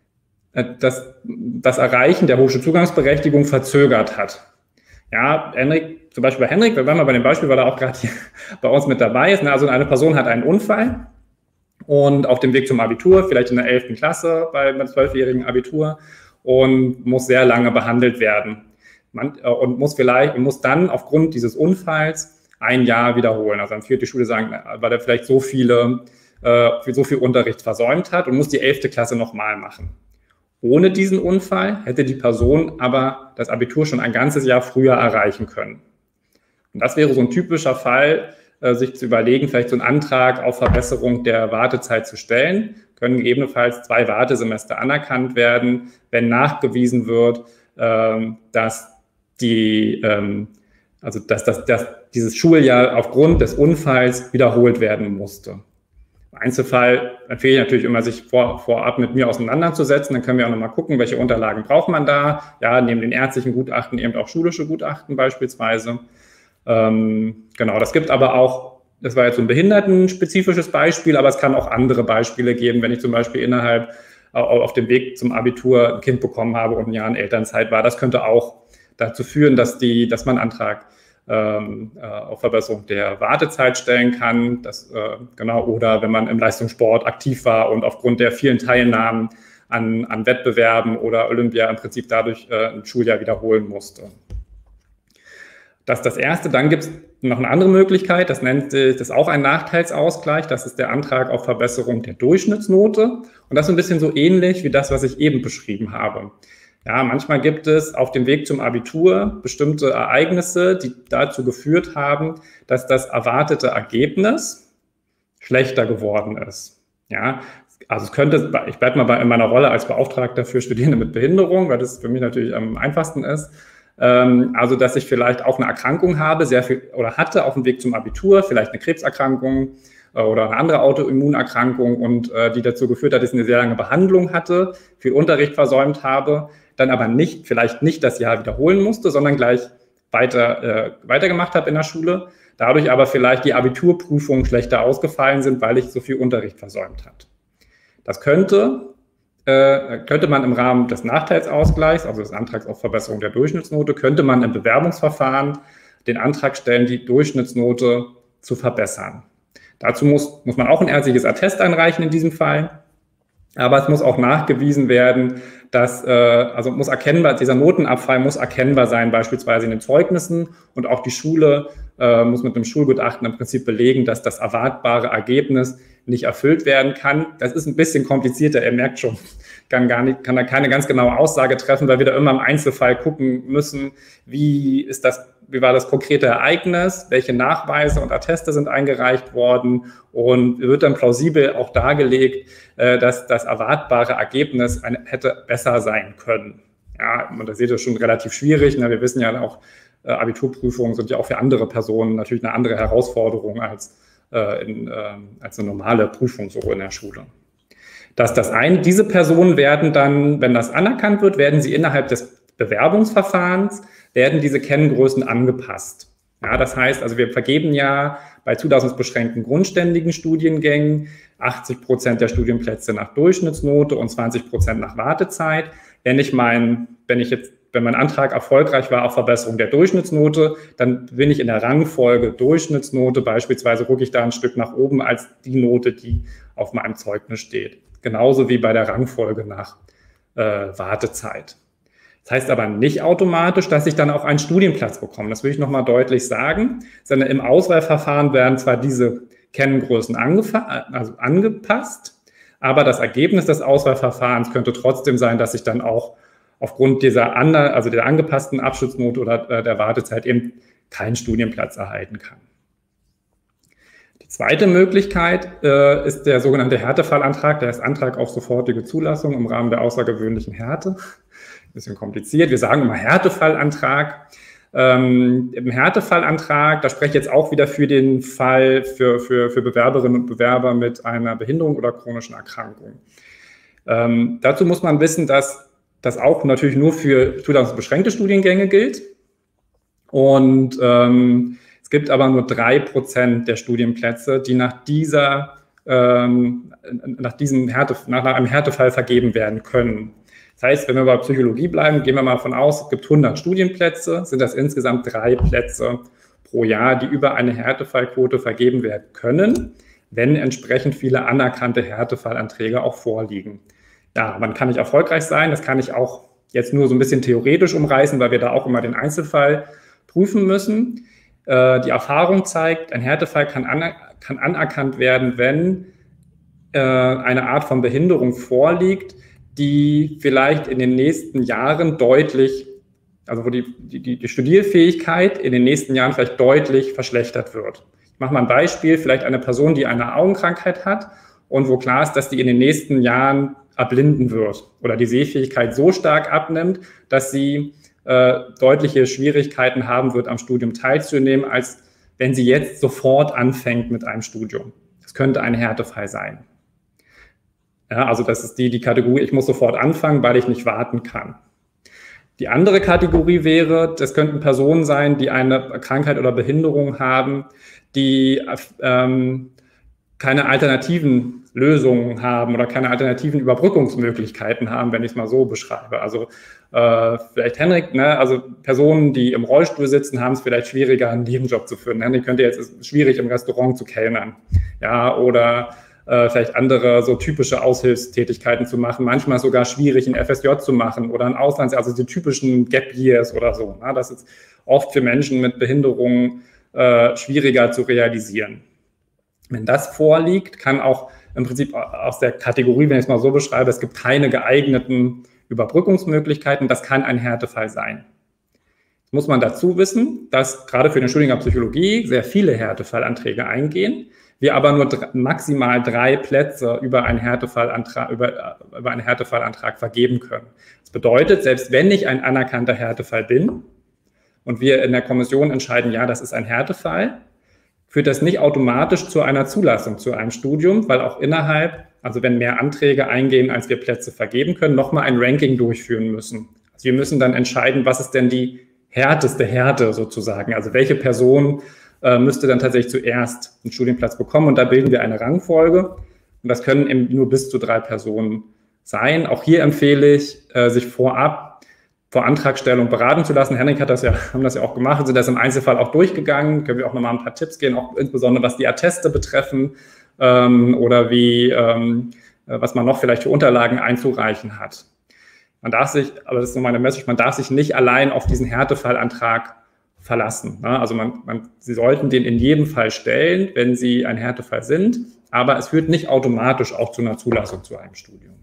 äh, dass das Erreichen der Hochschulzugangsberechtigung verzögert hat. Ja, Henrik, zum Beispiel bei Henrik, wir waren mal bei dem Beispiel, weil er auch gerade hier bei uns mit dabei ist. Also eine Person hat einen Unfall und auf dem Weg zum Abitur, vielleicht in der elften Klasse bei einem zwölfjährigen Abitur, und muss sehr lange behandelt werden. Man, äh, und muss vielleicht und muss dann aufgrund dieses Unfalls ein Jahr wiederholen. Also dann führt die Schule sagen, weil er vielleicht so viele, äh, so viel Unterricht versäumt hat und muss die elfte Klasse nochmal machen. Ohne diesen Unfall hätte die Person aber das Abitur schon ein ganzes Jahr früher erreichen können. Und das wäre so ein typischer Fall, äh, sich zu überlegen, vielleicht so einen Antrag auf Verbesserung der Wartezeit zu stellen. Können gegebenenfalls zwei Wartesemester anerkannt werden, wenn nachgewiesen wird, ähm, dass die, ähm, Also dass, dass, dass dieses Schuljahr aufgrund des Unfalls wiederholt werden musste. Im Einzelfall empfehle ich natürlich immer, sich vor, vorab mit mir auseinanderzusetzen. Dann können wir auch nochmal gucken, welche Unterlagen braucht man da. Ja, neben den ärztlichen Gutachten eben auch schulische Gutachten beispielsweise. Ähm, genau, das gibt aber auch, das war jetzt so ein behindertenspezifisches Beispiel, aber es kann auch andere Beispiele geben, wenn ich zum Beispiel innerhalb auf dem Weg zum Abitur ein Kind bekommen habe und ein Jahr in Elternzeit war. Das könnte auch dazu führen, dass, die, dass man einen Antrag ähm, äh, auf Verbesserung der Wartezeit stellen kann. Das, äh, genau, oder wenn man im Leistungssport aktiv war und aufgrund der vielen Teilnahmen an, an Wettbewerben oder Olympia im Prinzip dadurch äh, ein Schuljahr wiederholen musste. Das ist das Erste. Dann gibt es noch eine andere Möglichkeit, das nennt sich, das ist auch ein Nachteilsausgleich, das ist der Antrag auf Verbesserung der Durchschnittsnote. Und das ist ein bisschen so ähnlich wie das, was ich eben beschrieben habe. Ja, manchmal gibt es auf dem Weg zum Abitur bestimmte Ereignisse, die dazu geführt haben, dass das erwartete Ergebnis schlechter geworden ist. Ja, also es könnte, ich bleibe mal bei, in meiner Rolle als Beauftragter für Studierende mit Behinderung, weil das für mich natürlich am einfachsten ist. Also, dass ich vielleicht auch eine Erkrankung habe, sehr viel oder hatte auf dem Weg zum Abitur, vielleicht eine Krebserkrankung oder eine andere Autoimmunerkrankung und äh, die dazu geführt hat, dass ich eine sehr lange Behandlung hatte, viel Unterricht versäumt habe, dann aber nicht, vielleicht nicht das Jahr wiederholen musste, sondern gleich weiter äh, weitergemacht habe in der Schule, dadurch aber vielleicht die Abiturprüfungen schlechter ausgefallen sind, weil ich so viel Unterricht versäumt habe. Das könnte Äh, könnte man im Rahmen des Nachteilsausgleichs, also des Antrags auf Verbesserung der Durchschnittsnote, könnte man im Bewerbungsverfahren den Antrag stellen, die Durchschnittsnote zu verbessern. Dazu muss, muss man auch ein ärztliches Attest einreichen in diesem Fall, aber es muss auch nachgewiesen werden, dass, äh, also muss erkennbar, dieser Notenabfall muss erkennbar sein, beispielsweise in den Zeugnissen, und auch die Schule äh, muss mit einem Schulgutachten im Prinzip belegen, dass das erwartbare Ergebnis nicht erfüllt werden kann. Das ist ein bisschen komplizierter, ihr merkt schon, kann, gar nicht, kann da keine ganz genaue Aussage treffen, weil wir da immer im Einzelfall gucken müssen, wie ist das, wie war das konkrete Ereignis, welche Nachweise und Atteste sind eingereicht worden, und wird dann plausibel auch dargelegt, dass das erwartbare Ergebnis hätte besser sein können. Ja, und da seht ihr schon relativ schwierig. Wir wissen ja auch, Abiturprüfungen sind ja auch für andere Personen natürlich eine andere Herausforderung als In, äh, als eine normale Prüfung so in der Schule. Dass das eine, diese Personen werden dann, wenn das anerkannt wird, werden sie innerhalb des Bewerbungsverfahrens, werden diese Kenngrößen angepasst. Ja, das heißt, also wir vergeben ja bei zulassungsbeschränkten grundständigen Studiengängen achtzig Prozent der Studienplätze nach Durchschnittsnote und zwanzig Prozent nach Wartezeit. Wenn ich mein, wenn ich jetzt Wenn mein Antrag erfolgreich war auf Verbesserung der Durchschnittsnote, dann bin ich in der Rangfolge Durchschnittsnote, beispielsweise rucke ich da ein Stück nach oben als die Note, die auf meinem Zeugnis steht. Genauso wie bei der Rangfolge nach äh, Wartezeit. Das heißt aber nicht automatisch, dass ich dann auch einen Studienplatz bekomme. Das will ich nochmal deutlich sagen, sondern im Auswahlverfahren werden zwar diese Kenngrößen also angepasst, aber das Ergebnis des Auswahlverfahrens könnte trotzdem sein, dass ich dann auch aufgrund dieser anderen, also der angepassten Abschlussnote oder äh, der Wartezeit eben keinen Studienplatz erhalten kann. Die zweite Möglichkeit äh, ist der sogenannte Härtefallantrag, der ist Antrag auf sofortige Zulassung im Rahmen der außergewöhnlichen Härte. Ein bisschen kompliziert, wir sagen immer Härtefallantrag. Ähm, Im Härtefallantrag, da spreche ich jetzt auch wieder für den Fall für, für, für Bewerberinnen und Bewerber mit einer Behinderung oder chronischen Erkrankung. Ähm, dazu muss man wissen, dass das auch natürlich nur für zulassungsbeschränkte Studiengänge gilt. Und ähm, es gibt aber nur drei Prozent der Studienplätze, die nach dieser, ähm, nach diesem Härte, nach einem Härtefall vergeben werden können. Das heißt, wenn wir bei Psychologie bleiben, gehen wir mal davon aus, es gibt hundert Studienplätze, sind das insgesamt drei Plätze pro Jahr, die über eine Härtefallquote vergeben werden können, wenn entsprechend viele anerkannte Härtefallanträge auch vorliegen. Ja, man kann nicht erfolgreich sein, das kann ich auch jetzt nur so ein bisschen theoretisch umreißen, weil wir da auch immer den Einzelfall prüfen müssen. Äh, die Erfahrung zeigt, ein Härtefall kann, aner- kann anerkannt werden, wenn äh, eine Art von Behinderung vorliegt, die vielleicht in den nächsten Jahren deutlich, also wo die, die, die Studierfähigkeit in den nächsten Jahren vielleicht deutlich verschlechtert wird. Ich mache mal ein Beispiel, vielleicht eine Person, die eine Augenkrankheit hat und wo klar ist, dass die in den nächsten Jahren erblinden wird oder die Sehfähigkeit so stark abnimmt, dass sie äh, deutliche Schwierigkeiten haben wird, am Studium teilzunehmen, als wenn sie jetzt sofort anfängt mit einem Studium. Das könnte ein Härtefall sein. Ja, also das ist die, die Kategorie, ich muss sofort anfangen, weil ich nicht warten kann. Die andere Kategorie wäre, das könnten Personen sein, die eine Krankheit oder Behinderung haben, die ähm, keine alternativen Lösungen haben oder keine alternativen Überbrückungsmöglichkeiten haben, wenn ich es mal so beschreibe. Also äh, vielleicht Henrik, ne, also Personen, die im Rollstuhl sitzen, haben es vielleicht schwieriger, einen Nebenjob zu führen. Henrik könnte jetzt, ist schwierig, im Restaurant zu kellnern. Ja, oder äh, vielleicht andere so typische Aushilfstätigkeiten zu machen, manchmal sogar schwierig, ein F S J zu machen oder ein Auslands-, also die typischen Gap Years oder so. Ne? Das ist oft für Menschen mit Behinderungen äh, schwieriger zu realisieren. Wenn das vorliegt, kann auch im Prinzip aus der Kategorie, wenn ich es mal so beschreibe, es gibt keine geeigneten Überbrückungsmöglichkeiten, das kann ein Härtefall sein. Jetzt muss man dazu wissen, dass gerade für den Studiengang Psychologie sehr viele Härtefallanträge eingehen, wir aber nur drei, maximal drei Plätze über einen Härtefallantrag, über, über einen Härtefallantrag vergeben können. Das bedeutet, selbst wenn ich ein anerkannter Härtefall bin und wir in der Kommission entscheiden, ja, das ist ein Härtefall, führt das nicht automatisch zu einer Zulassung zu einem Studium, weil auch innerhalb, also wenn mehr Anträge eingehen, als wir Plätze vergeben können, nochmal ein Ranking durchführen müssen. Also wir müssen dann entscheiden, was ist denn die härteste Härte sozusagen, also welche Person äh, müsste dann tatsächlich zuerst einen Studienplatz bekommen, und da bilden wir eine Rangfolge, und das können eben nur bis zu drei Personen sein. Auch hier empfehle ich, äh, sich vorab vor Antragstellung beraten zu lassen. Henrik hat das ja, haben das ja auch gemacht, sind das im Einzelfall auch durchgegangen. Können wir auch nochmal ein paar Tipps geben, auch insbesondere was die Atteste betreffen ähm, oder wie, ähm, was man noch vielleicht für Unterlagen einzureichen hat. Man darf sich, aber das ist nur meine Message, man darf sich nicht allein auf diesen Härtefallantrag verlassen. Ne? Also man, man, Sie sollten den in jedem Fall stellen, wenn Sie ein Härtefall sind, aber es führt nicht automatisch auch zu einer Zulassung zu einem Studium.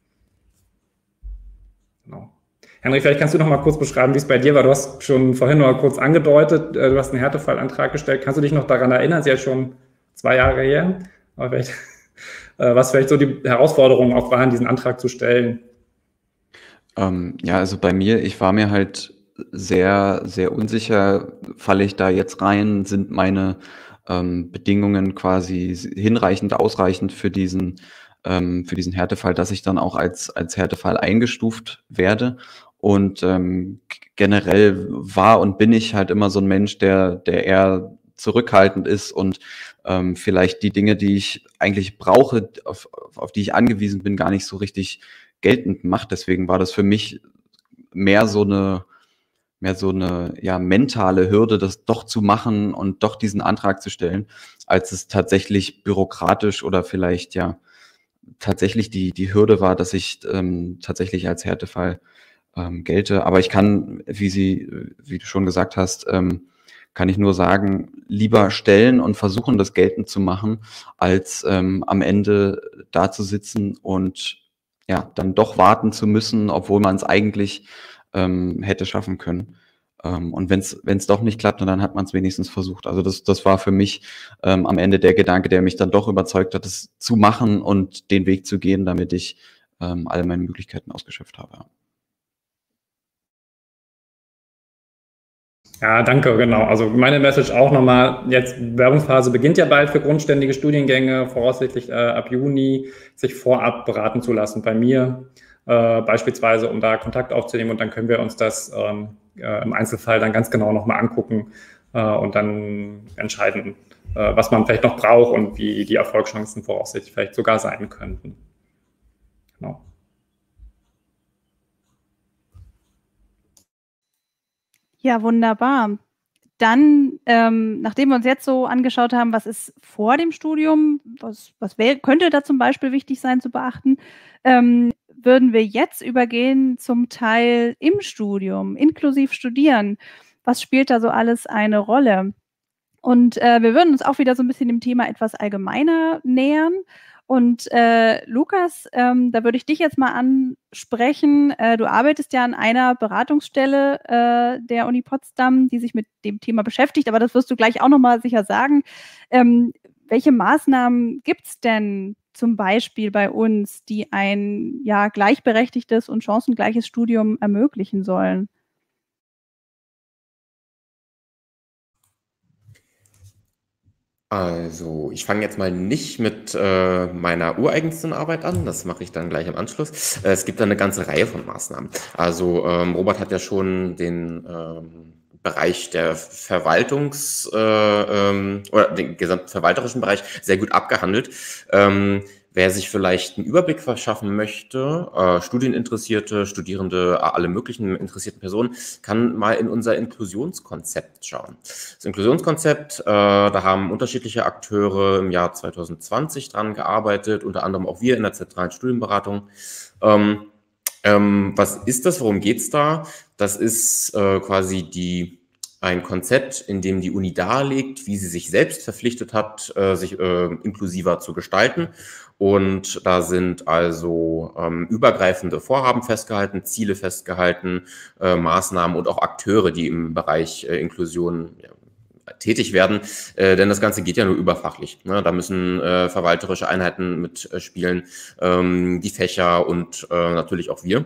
Genau. Henrik, vielleicht kannst du noch mal kurz beschreiben, wie es bei dir war. Du hast schon vorhin noch mal kurz angedeutet, du hast einen Härtefallantrag gestellt. Kannst du dich noch daran erinnern? Das ist ja schon zwei Jahre her. Aber vielleicht, was vielleicht so die Herausforderungen auch waren, diesen Antrag zu stellen? Ähm, ja, also bei mir, ich war mir halt sehr, sehr unsicher, falle ich da jetzt rein, sind meine ähm, Bedingungen quasi hinreichend, ausreichend für diesen, ähm, für diesen Härtefall, dass ich dann auch als, als Härtefall eingestuft werde. Und ähm, generell war und bin ich halt immer so ein Mensch, der, der eher zurückhaltend ist und ähm, vielleicht die Dinge, die ich eigentlich brauche, auf, auf die ich angewiesen bin, gar nicht so richtig geltend macht. Deswegen war das für mich mehr so eine, mehr so eine ja, mentale Hürde, das doch zu machen und doch diesen Antrag zu stellen, als es tatsächlich bürokratisch oder vielleicht ja tatsächlich die, die Hürde war, dass ich ähm, tatsächlich als Härtefall ähm, gelte. Aber ich kann, wie Sie, wie du schon gesagt hast, ähm, kann ich nur sagen, lieber stellen und versuchen, das geltend zu machen, als ähm, am Ende da zu sitzen und ja, dann doch warten zu müssen, obwohl man es eigentlich ähm, hätte schaffen können. Ähm, und wenn es wenn es doch nicht klappt, dann hat man es wenigstens versucht. Also das, das war für mich ähm, am Ende der Gedanke, der mich dann doch überzeugt hat, es zu machen und den Weg zu gehen, damit ich ähm, alle meine Möglichkeiten ausgeschöpft habe. Ja, danke, genau. Also meine Message auch nochmal, jetzt Bewerbungsphase beginnt ja bald für grundständige Studiengänge, voraussichtlich äh, ab Juni, sich vorab beraten zu lassen bei mir, äh, beispielsweise, um da Kontakt aufzunehmen, und dann können wir uns das ähm, äh, im Einzelfall dann ganz genau nochmal angucken äh, und dann entscheiden, äh, was man vielleicht noch braucht und wie die Erfolgschancen voraussichtlich vielleicht sogar sein könnten. Genau. Ja, wunderbar. Dann, ähm, nachdem wir uns jetzt so angeschaut haben, was ist vor dem Studium, was, was wär, könnte da zum Beispiel wichtig sein zu beachten, ähm, würden wir jetzt übergehen zum Teil im Studium, inklusiv Studieren. Was spielt da so alles eine Rolle? Und äh, wir würden uns auch wieder so ein bisschen dem Thema etwas allgemeiner nähern. Und äh, Lukas, ähm, da würde ich dich jetzt mal ansprechen. Äh, du arbeitest ja an einer Beratungsstelle äh, der Uni Potsdam, die sich mit dem Thema beschäftigt, aber das wirst du gleich auch nochmal sicher sagen. Ähm, welche Maßnahmen gibt es denn zum Beispiel bei uns, die ein ja, gleichberechtigtes und chancengleiches Studium ermöglichen sollen? Also, ich fange jetzt mal nicht mit äh, meiner ureigensten Arbeit an, das mache ich dann gleich im Anschluss. Äh, es gibt da eine ganze Reihe von Maßnahmen. Also, ähm, Robert hat ja schon den ähm, Bereich der Verwaltungs- äh, ähm, oder den gesamten verwalterischen Bereich sehr gut abgehandelt. Ähm, Wer sich vielleicht einen Überblick verschaffen möchte, äh, Studieninteressierte, Studierende, alle möglichen interessierten Personen, kann mal in unser Inklusionskonzept schauen. Das Inklusionskonzept, äh, da haben unterschiedliche Akteure im Jahr zwanzig zwanzig dran gearbeitet, unter anderem auch wir in der zentralen Studienberatung. Ähm, ähm, was ist das? Worum geht's da? Das ist äh, quasi die ein Konzept, in dem die Uni darlegt, wie sie sich selbst verpflichtet hat, äh, sich äh, inklusiver zu gestalten. Und da sind also ähm, übergreifende Vorhaben festgehalten, Ziele festgehalten, äh, Maßnahmen und auch Akteure, die im Bereich äh, Inklusion ja, tätig werden. Äh, denn das Ganze geht ja nur überfachlich. Ne? Da müssen äh, verwalterische Einheiten mitspielen, ähm, die Fächer und äh, natürlich auch wir.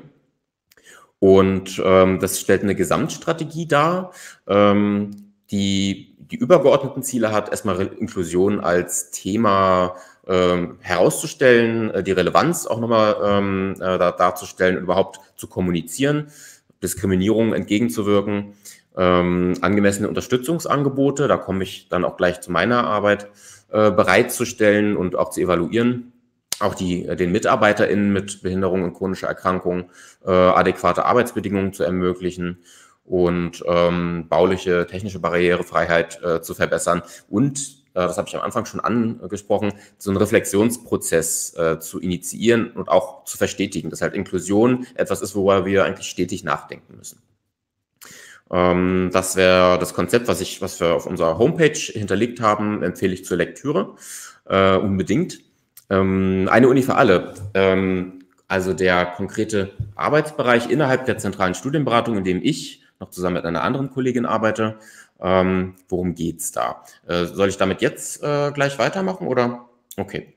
Und ähm, das stellt eine Gesamtstrategie dar, ähm, die die übergeordneten Ziele hat, erstmal Inklusion als Thema ähm, herauszustellen, äh, die Relevanz auch nochmal ähm, äh, da, darzustellen und überhaupt zu kommunizieren, Diskriminierung entgegenzuwirken, ähm, angemessene Unterstützungsangebote, da komme ich dann auch gleich zu meiner Arbeit, äh, bereitzustellen und auch zu evaluieren. Auch die, den MitarbeiterInnen mit Behinderung und chronischer Erkrankung äh, adäquate Arbeitsbedingungen zu ermöglichen und ähm, bauliche, technische Barrierefreiheit äh, zu verbessern und, äh, das habe ich am Anfang schon angesprochen, so einen Reflexionsprozess äh, zu initiieren und auch zu verstetigen, dass halt Inklusion etwas ist, worüber wir eigentlich stetig nachdenken müssen. Ähm, das wäre das Konzept, was, ich, was wir auf unserer Homepage hinterlegt haben, empfehle ich zur Lektüre äh, unbedingt. Eine Uni für alle, also der konkrete Arbeitsbereich innerhalb der zentralen Studienberatung, in dem ich noch zusammen mit einer anderen Kollegin arbeite. Worum geht's da? Soll ich damit jetzt gleich weitermachen oder? Okay.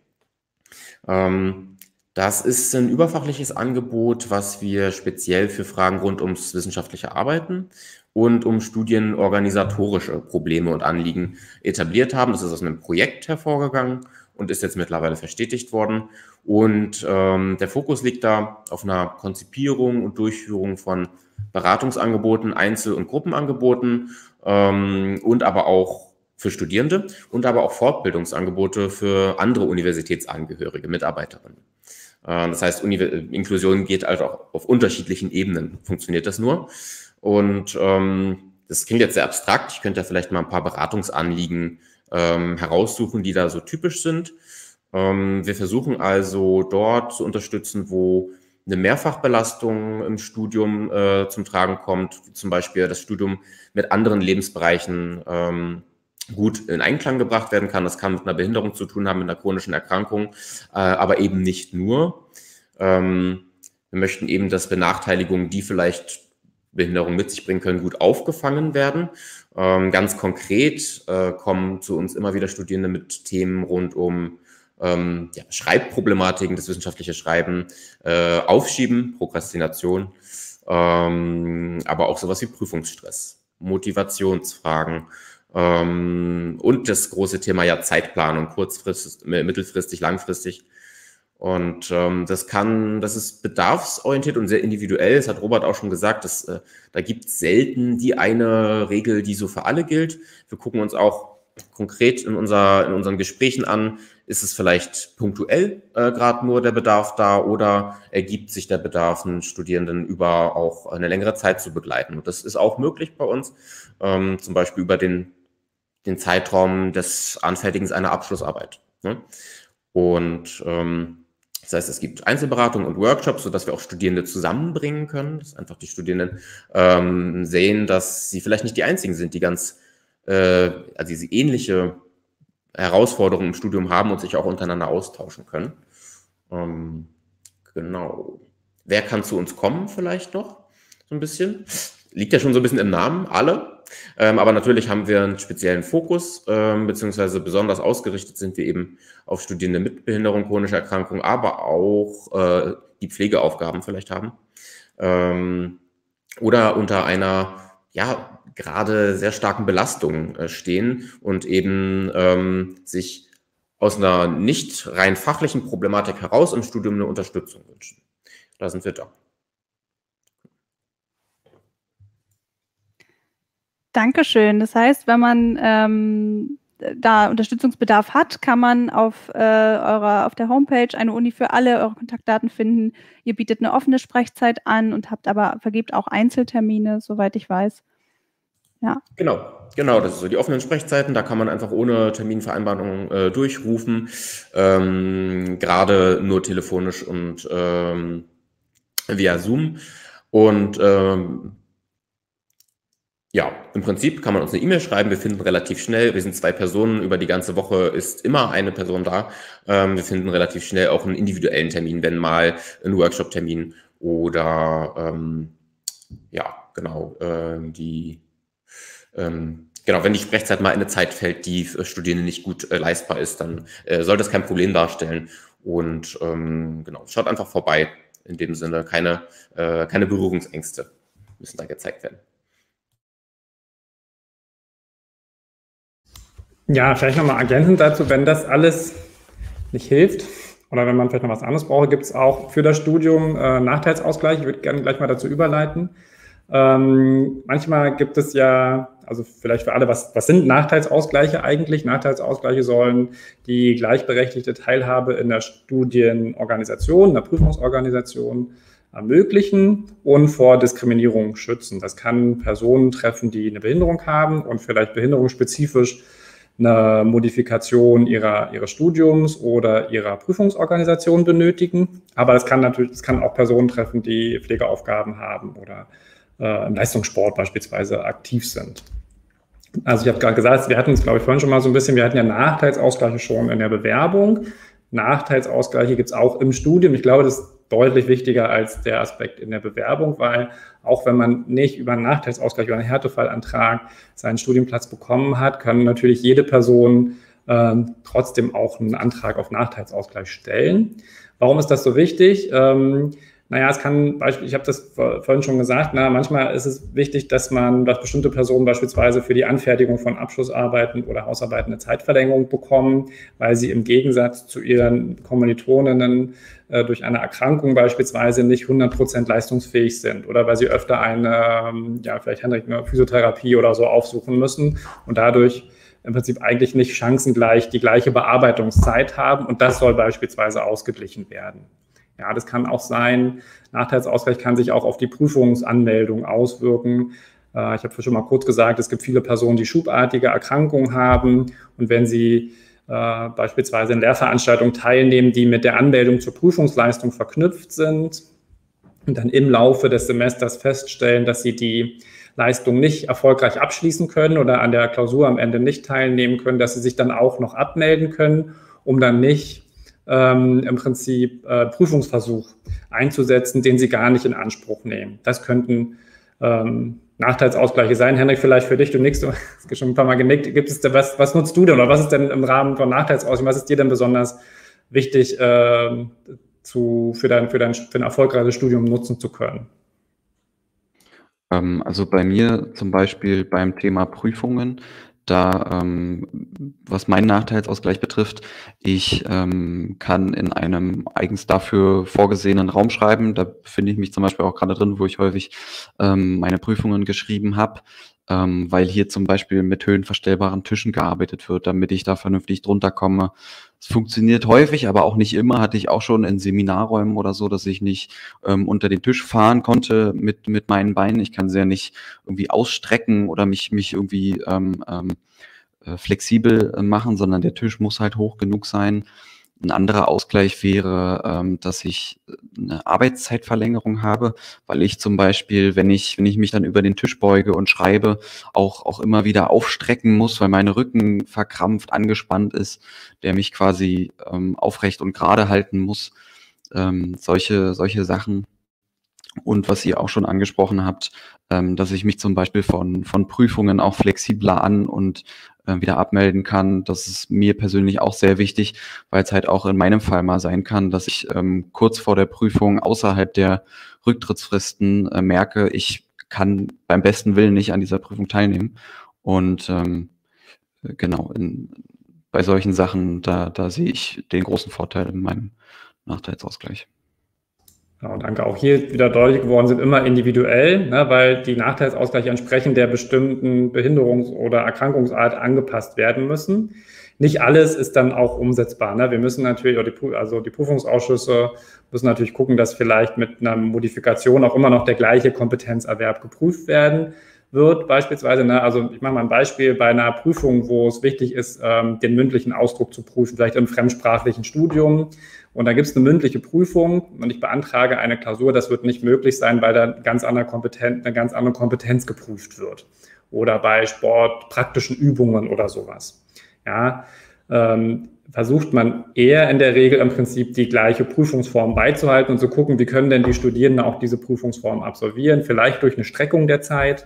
Das ist ein überfachliches Angebot, was wir speziell für Fragen rund ums wissenschaftliche Arbeiten und um studienorganisatorische Probleme und Anliegen etabliert haben. Das ist aus einem Projekt hervorgegangen und ist jetzt mittlerweile verstetigt worden. Und ähm, der Fokus liegt da auf einer Konzipierung und Durchführung von Beratungsangeboten, Einzel- und Gruppenangeboten ähm, und aber auch für Studierende und aber auch Fortbildungsangebote für andere Universitätsangehörige, Mitarbeiterinnen. Äh, das heißt, Uni- Inklusion geht also auch auf unterschiedlichen Ebenen, funktioniert das nur. Und ähm, das klingt jetzt sehr abstrakt, ich könnte ja vielleicht mal ein paar Beratungsanliegen ähm, heraussuchen, die da so typisch sind. Ähm, wir versuchen also dort zu unterstützen, wo eine Mehrfachbelastung im Studium äh, zum Tragen kommt, wie zum Beispiel das Studium mit anderen Lebensbereichen ähm, gut in Einklang gebracht werden kann. Das kann mit einer Behinderung zu tun haben, mit einer chronischen Erkrankung, äh, aber eben nicht nur. Ähm, wir möchten eben, dass Benachteiligungen, die vielleicht Behinderung mit sich bringen können, gut aufgefangen werden. Ähm, ganz konkret äh, kommen zu uns immer wieder Studierende mit Themen rund um ähm, ja, Schreibproblematiken, das wissenschaftliche Schreiben, äh, Aufschieben, Prokrastination, ähm, aber auch sowas wie Prüfungsstress, Motivationsfragen ähm, und das große Thema ja Zeitplanung, kurzfristig, mittelfristig, langfristig. Und ähm, das kann, das ist bedarfsorientiert und sehr individuell. Das hat Robert auch schon gesagt, dass, äh, da gibt es selten die eine Regel, die so für alle gilt. Wir gucken uns auch konkret in, unser, in unseren Gesprächen an, ist es vielleicht punktuell äh, gerade nur der Bedarf da oder ergibt sich der Bedarf, einen Studierenden über auch eine längere Zeit zu begleiten. Und das ist auch möglich bei uns, ähm, zum Beispiel über den, den Zeitraum des Anfertigens einer Abschlussarbeit. Ne? Und ähm, das heißt, es gibt Einzelberatungen und Workshops, sodass wir auch Studierende zusammenbringen können, dass einfach die Studierenden ähm, sehen, dass sie vielleicht nicht die einzigen sind, die ganz, äh, also diese ähnliche Herausforderungen im Studium haben und sich auch untereinander austauschen können. Ähm, genau. Wer kann zu uns kommen vielleicht noch so ein bisschen? Liegt ja schon so ein bisschen im Namen, alle. Ähm, aber natürlich haben wir einen speziellen Fokus, ähm, beziehungsweise besonders ausgerichtet sind wir eben auf Studierende mit Behinderung, chronischer Erkrankung, aber auch äh, die Pflegeaufgaben vielleicht haben. Ähm, oder unter einer ja, gerade sehr starken Belastungen äh, stehen und eben ähm, sich aus einer nicht rein fachlichen Problematik heraus im Studium eine Unterstützung wünschen. Da sind wir da. Dankeschön. Das heißt, wenn man ähm, da Unterstützungsbedarf hat, kann man auf, äh, eurer, auf der Homepage eine Uni für alle eure Kontaktdaten finden. Ihr bietet eine offene Sprechzeit an und habt aber vergebt auch Einzeltermine, soweit ich weiß. Ja. Genau, genau, das ist so die offenen Sprechzeiten, da kann man einfach ohne Terminvereinbarung äh, durchrufen, ähm, gerade nur telefonisch und ähm, via Zoom. Und ähm, ja, im Prinzip kann man uns eine E-Mail schreiben, wir finden relativ schnell, wir sind zwei Personen, über die ganze Woche ist immer eine Person da. Ähm, wir finden relativ schnell auch einen individuellen Termin, wenn mal ein Workshop-Termin oder ähm, ja, genau, äh, die ähm, genau, wenn die Sprechzeit mal in eine Zeit fällt, die für Studierende nicht gut äh, leistbar ist, dann äh, soll das kein Problem darstellen. Und ähm, genau, schaut einfach vorbei. In dem Sinne, keine, äh, keine Berührungsängste müssen da gezeigt werden. Ja, vielleicht nochmal ergänzend dazu, wenn das alles nicht hilft oder wenn man vielleicht noch was anderes braucht, gibt es auch für das Studium äh, Nachteilsausgleich. Ich würde gerne gleich mal dazu überleiten. Ähm, manchmal gibt es ja, also vielleicht für alle, was, was sind Nachteilsausgleiche eigentlich? Nachteilsausgleiche sollen die gleichberechtigte Teilhabe in der Studienorganisation, in der Prüfungsorganisation ermöglichen und vor Diskriminierung schützen. Das kann Personen treffen, die eine Behinderung haben und vielleicht behinderungsspezifisch eine Modifikation ihrer, ihres Studiums oder ihrer Prüfungsorganisation benötigen. Aber es kann natürlich, es kann auch Personen treffen, die Pflegeaufgaben haben oder äh, im Leistungssport beispielsweise aktiv sind. Also ich habe gerade gesagt, wir hatten es, glaube ich, vorhin schon mal so ein bisschen, wir hatten ja Nachteilsausgleiche schon in der Bewerbung. Nachteilsausgleiche gibt es auch im Studium. Ich glaube, das ist deutlich wichtiger als der Aspekt in der Bewerbung, weil auch wenn man nicht über einen Nachteilsausgleich oder einen Härtefallantrag seinen Studienplatz bekommen hat, kann natürlich jede Person ähm, trotzdem auch einen Antrag auf Nachteilsausgleich stellen. Warum ist das so wichtig? Ähm, Naja, es kann, ich habe das vorhin schon gesagt, na, manchmal ist es wichtig, dass man, dass bestimmte Personen beispielsweise für die Anfertigung von Abschlussarbeiten oder Hausarbeiten eine Zeitverlängerung bekommen, weil sie im Gegensatz zu ihren Kommilitoninnen äh, durch eine Erkrankung beispielsweise nicht hundert Prozent leistungsfähig sind oder weil sie öfter eine, ja, vielleicht Henrik, eine Physiotherapie oder so aufsuchen müssen und dadurch im Prinzip eigentlich nicht chancengleich die gleiche Bearbeitungszeit haben und das soll beispielsweise ausgeglichen werden. Ja, das kann auch sein, Nachteilsausgleich kann sich auch auf die Prüfungsanmeldung auswirken. Äh, ich habe schon mal kurz gesagt, es gibt viele Personen, die schubartige Erkrankungen haben und wenn sie äh, beispielsweise in Lehrveranstaltungen teilnehmen, die mit der Anmeldung zur Prüfungsleistung verknüpft sind und dann im Laufe des Semesters feststellen, dass sie die Leistung nicht erfolgreich abschließen können oder an der Klausur am Ende nicht teilnehmen können, dass sie sich dann auch noch abmelden können, um dann nicht Ähm, im Prinzip äh, Prüfungsversuch einzusetzen, den sie gar nicht in Anspruch nehmen. Das könnten ähm, Nachteilsausgleiche sein. Henrik, vielleicht für dich, du nickst, du hast schon ein paar Mal genickt. Gibt es da was, was nutzt du denn oder was ist denn im Rahmen von Nachteilsausgleichen, was ist dir denn besonders wichtig, äh, zu, für, dein, für, dein, für ein erfolgreiches Studium nutzen zu können? Ähm, also bei mir zum Beispiel beim Thema Prüfungen, da, ähm, was meinen Nachteilsausgleich betrifft, ich ähm, kann in einem eigens dafür vorgesehenen Raum schreiben. Da befinde ich mich zum Beispiel auch gerade drin, wo ich häufig ähm, meine Prüfungen geschrieben habe, ähm, weil hier zum Beispiel mit höhenverstellbaren Tischen gearbeitet wird, damit ich da vernünftig drunter komme. Es funktioniert häufig, aber auch nicht immer. Hatte ich auch schon in Seminarräumen oder so, dass ich nicht ähm, unter den Tisch fahren konnte mit mit meinen Beinen. Ich kann sie ja nicht irgendwie ausstrecken oder mich mich irgendwie ähm, ähm, äh, flexibel äh, machen, sondern der Tisch muss halt hoch genug sein. Ein anderer Ausgleich wäre, ähm, dass ich eine Arbeitszeitverlängerung habe, weil ich zum Beispiel, wenn ich, wenn ich mich dann über den Tisch beuge und schreibe, auch, auch immer wieder aufstrecken muss, weil meine Rücken verkrampft, angespannt ist, der mich quasi ähm, aufrecht und gerade halten muss. Ähm, solche, solche Sachen. Und was ihr auch schon angesprochen habt, ähm, dass ich mich zum Beispiel von, von Prüfungen auch flexibler an und äh, wieder abmelden kann. Das ist mir persönlich auch sehr wichtig, weil es halt auch in meinem Fall mal sein kann, dass ich ähm, kurz vor der Prüfung außerhalb der Rücktrittsfristen äh, merke, ich kann beim besten Willen nicht an dieser Prüfung teilnehmen. Und ähm, genau, in, bei solchen Sachen, da, da sehe ich den großen Vorteil in meinem Nachteilsausgleich. Genau, danke. Auch hier wieder deutlich geworden, sind immer individuell, ne, weil die Nachteilsausgleiche entsprechend der bestimmten Behinderungs- oder Erkrankungsart angepasst werden müssen. Nicht alles ist dann auch umsetzbar. Ne? Wir müssen natürlich, oder die, also die Prüfungsausschüsse müssen natürlich gucken, dass vielleicht mit einer Modifikation auch immer noch der gleiche Kompetenzerwerb geprüft werden wird. Beispielsweise, ne, also ich mache mal ein Beispiel bei einer Prüfung, wo es wichtig ist, ähm, den mündlichen Ausdruck zu prüfen, vielleicht im fremdsprachlichen Studium. Und da gibt es eine mündliche Prüfung und ich beantrage eine Klausur. Das wird nicht möglich sein, weil da ganz andere Kompetenz, eine ganz andere Kompetenz geprüft wird. Oder bei sportpraktischen Übungen oder sowas. Ja, ähm, versucht man eher in der Regel im Prinzip die gleiche Prüfungsform beizuhalten und zu gucken, wie können denn die Studierenden auch diese Prüfungsform absolvieren, vielleicht durch eine Streckung der Zeit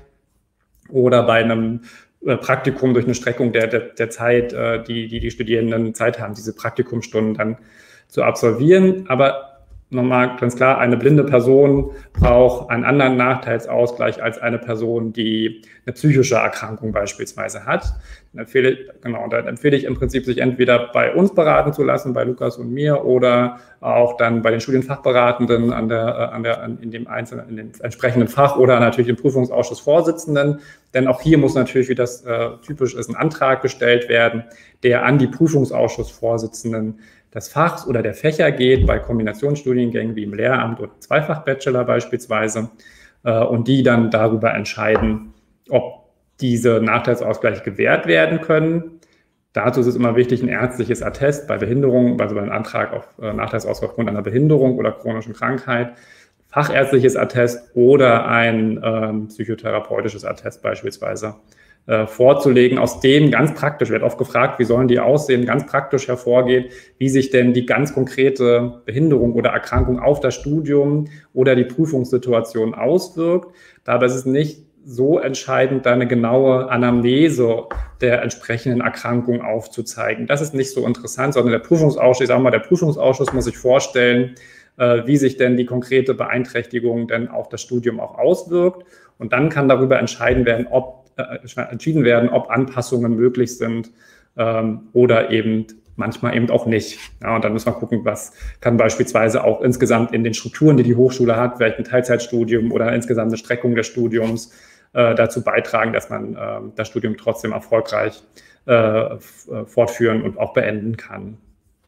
oder bei einem äh, Praktikum durch eine Streckung der, der, der Zeit, äh, die, die die Studierenden Zeit haben, diese Praktikumsstunden dann zu absolvieren. Aber nochmal ganz klar, eine blinde Person braucht einen anderen Nachteilsausgleich als eine Person, die eine psychische Erkrankung beispielsweise hat. Dann empfehle, genau, dann empfehle ich im Prinzip, sich entweder bei uns beraten zu lassen, bei Lukas und mir, oder auch dann bei den Studienfachberatenden an der, an der, in dem einzelnen, in dem entsprechenden Fach oder natürlich im Prüfungsausschussvorsitzenden. Denn auch hier muss natürlich, wie das äh, typisch ist, ein Antrag gestellt werden, der an die Prüfungsausschussvorsitzenden des Fachs oder der Fächer geht, bei Kombinationsstudiengängen wie im Lehramt oder Zweifach-Bachelor beispielsweise, äh, und die dann darüber entscheiden, ob diese Nachteilsausgleiche gewährt werden können. Dazu ist es immer wichtig, ein ärztliches Attest bei Behinderung, also beim Antrag auf äh, Nachteilsausgleich aufgrund einer Behinderung oder chronischen Krankheit, fachärztliches Attest oder ein ähm, psychotherapeutisches Attest beispielsweise äh, vorzulegen, aus dem ganz praktisch, wird oft gefragt, wie sollen die aussehen, ganz praktisch hervorgeht, wie sich denn die ganz konkrete Behinderung oder Erkrankung auf das Studium oder die Prüfungssituation auswirkt. Dabei ist es nicht so entscheidend, da eine genaue Anamnese der entsprechenden Erkrankung aufzuzeigen. Das ist nicht so interessant, sondern der Prüfungsausschuss, ich sage mal, der Prüfungsausschuss muss sich vorstellen, äh, wie sich denn die konkrete Beeinträchtigung denn auf das Studium auch auswirkt. Und dann kann darüber entscheiden werden, ob, äh, entschieden werden, ob Anpassungen möglich sind ähm, oder eben manchmal eben auch nicht. Ja, und dann müssen wir gucken, was kann beispielsweise auch insgesamt in den Strukturen, die die Hochschule hat, vielleicht ein Teilzeitstudium oder insgesamt eine Streckung des Studiums, äh, dazu beitragen, dass man äh, das Studium trotzdem erfolgreich äh, fortführen und auch beenden kann.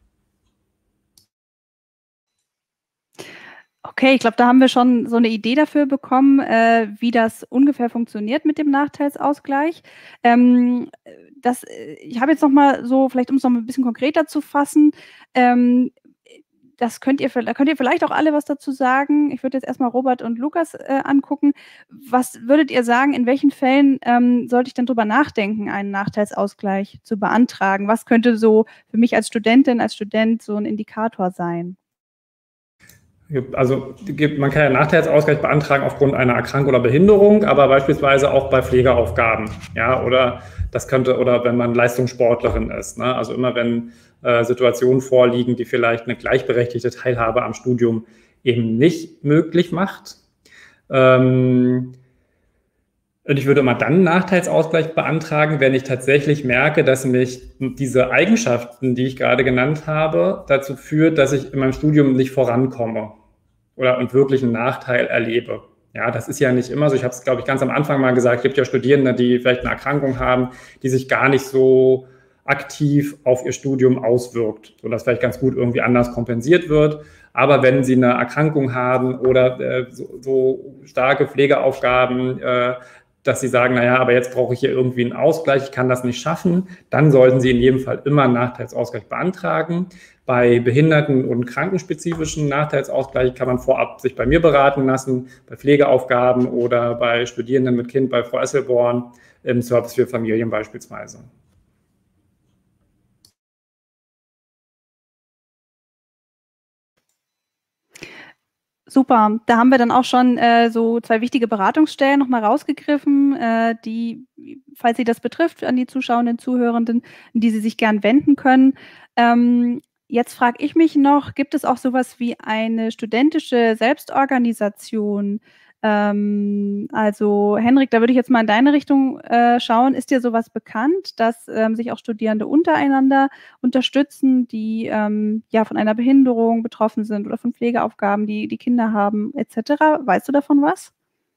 Okay, ich glaube, da haben wir schon so eine Idee dafür bekommen, äh, wie das ungefähr funktioniert mit dem Nachteilsausgleich. Ähm, das, ich habe jetzt noch mal so, vielleicht um es noch mal ein bisschen konkreter zu fassen, ähm, das könnt ihr, da könnt ihr vielleicht auch alle was dazu sagen. Ich würde jetzt erstmal Robert und Lukas äh, angucken. Was würdet ihr sagen, in welchen Fällen ähm, sollte ich denn drüber nachdenken, einen Nachteilsausgleich zu beantragen? Was könnte so für mich als Studentin, als Student so ein Indikator sein? Also man kann ja Nachteilsausgleich beantragen aufgrund einer Erkrankung oder Behinderung, aber beispielsweise auch bei Pflegeaufgaben, ja, oder das könnte, oder wenn man Leistungssportlerin ist, ne? Also immer wenn äh, Situationen vorliegen, die vielleicht eine gleichberechtigte Teilhabe am Studium eben nicht möglich macht. Ähm, Und ich würde immer dann einen Nachteilsausgleich beantragen, wenn ich tatsächlich merke, dass mich diese Eigenschaften, die ich gerade genannt habe, dazu führt, dass ich in meinem Studium nicht vorankomme oder und wirklich einen Nachteil erlebe. Ja, das ist ja nicht immer so. Ich habe es, glaube ich, ganz am Anfang mal gesagt, es gibt ja Studierende, die vielleicht eine Erkrankung haben, die sich gar nicht so aktiv auf ihr Studium auswirkt, sodass vielleicht ganz gut irgendwie anders kompensiert wird. Aber wenn sie eine Erkrankung haben oder äh, so, so starke Pflegeaufgaben, äh, dass sie sagen, naja, aber jetzt brauche ich hier irgendwie einen Ausgleich, ich kann das nicht schaffen, dann sollten Sie in jedem Fall immer einen Nachteilsausgleich beantragen. Bei behinderten- und krankenspezifischen Nachteilsausgleich kann man vorab sich bei mir beraten lassen, bei Pflegeaufgaben oder bei Studierenden mit Kind bei Frau Esselborn im Service für Familien beispielsweise. Super, da haben wir dann auch schon äh, so zwei wichtige Beratungsstellen nochmal rausgegriffen, äh, die, falls Sie das betrifft, an die Zuschauenden, Zuhörenden, an die Sie sich gern wenden können. Ähm, jetzt frage ich mich noch, gibt es auch sowas wie eine studentische Selbstorganisation, Ähm, also Henrik, da würde ich jetzt mal in deine Richtung äh, schauen. Ist dir sowas bekannt, dass ähm, sich auch Studierende untereinander unterstützen, die ähm, ja von einer Behinderung betroffen sind oder von Pflegeaufgaben, die die Kinder haben, et cetera? Weißt du davon was?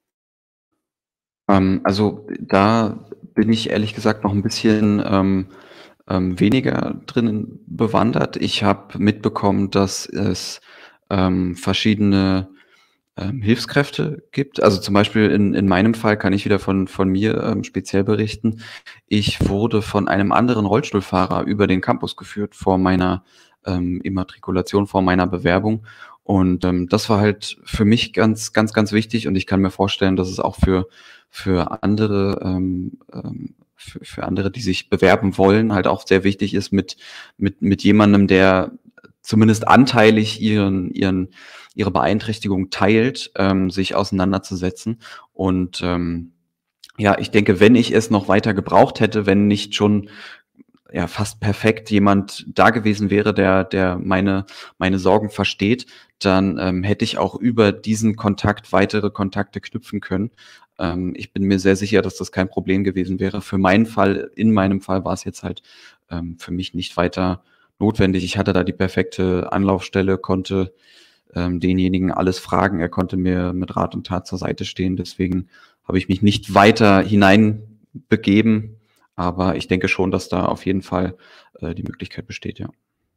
Ähm, also da bin ich ehrlich gesagt noch ein bisschen ähm, ähm, weniger drin bewandert. Ich habe mitbekommen, dass es ähm, verschiedene ähm, Hilfskräfte gibt. Also zum Beispiel in, in meinem Fall kann ich wieder von, von mir ähm, speziell berichten. Ich wurde von einem anderen Rollstuhlfahrer über den Campus geführt vor meiner ähm, Immatrikulation, vor meiner Bewerbung. Und ähm, das war halt für mich ganz, ganz, ganz wichtig. Und ich kann mir vorstellen, dass es auch für, für andere, ähm, ähm, für, für andere, die sich bewerben wollen, halt auch sehr wichtig ist, mit, mit, mit jemandem, der zumindest anteilig ihren, ihren, ihre Beeinträchtigung teilt, ähm, sich auseinanderzusetzen. Und ähm, ja, ich denke, wenn ich es noch weiter gebraucht hätte, wenn nicht schon ja fast perfekt jemand da gewesen wäre, der, der meine, meine Sorgen versteht, dann ähm, hätte ich auch über diesen Kontakt weitere Kontakte knüpfen können. Ähm, ich bin mir sehr sicher, dass das kein Problem gewesen wäre. Für meinen Fall, in meinem Fall war es jetzt halt ähm, für mich nicht weiter notwendig. Ich hatte da die perfekte Anlaufstelle, konnte ähm, denjenigen alles fragen. Er konnte mir mit Rat und Tat zur Seite stehen. Deswegen habe ich mich nicht weiter hineinbegeben. Aber ich denke schon, dass da auf jeden Fall äh, die Möglichkeit besteht, ja.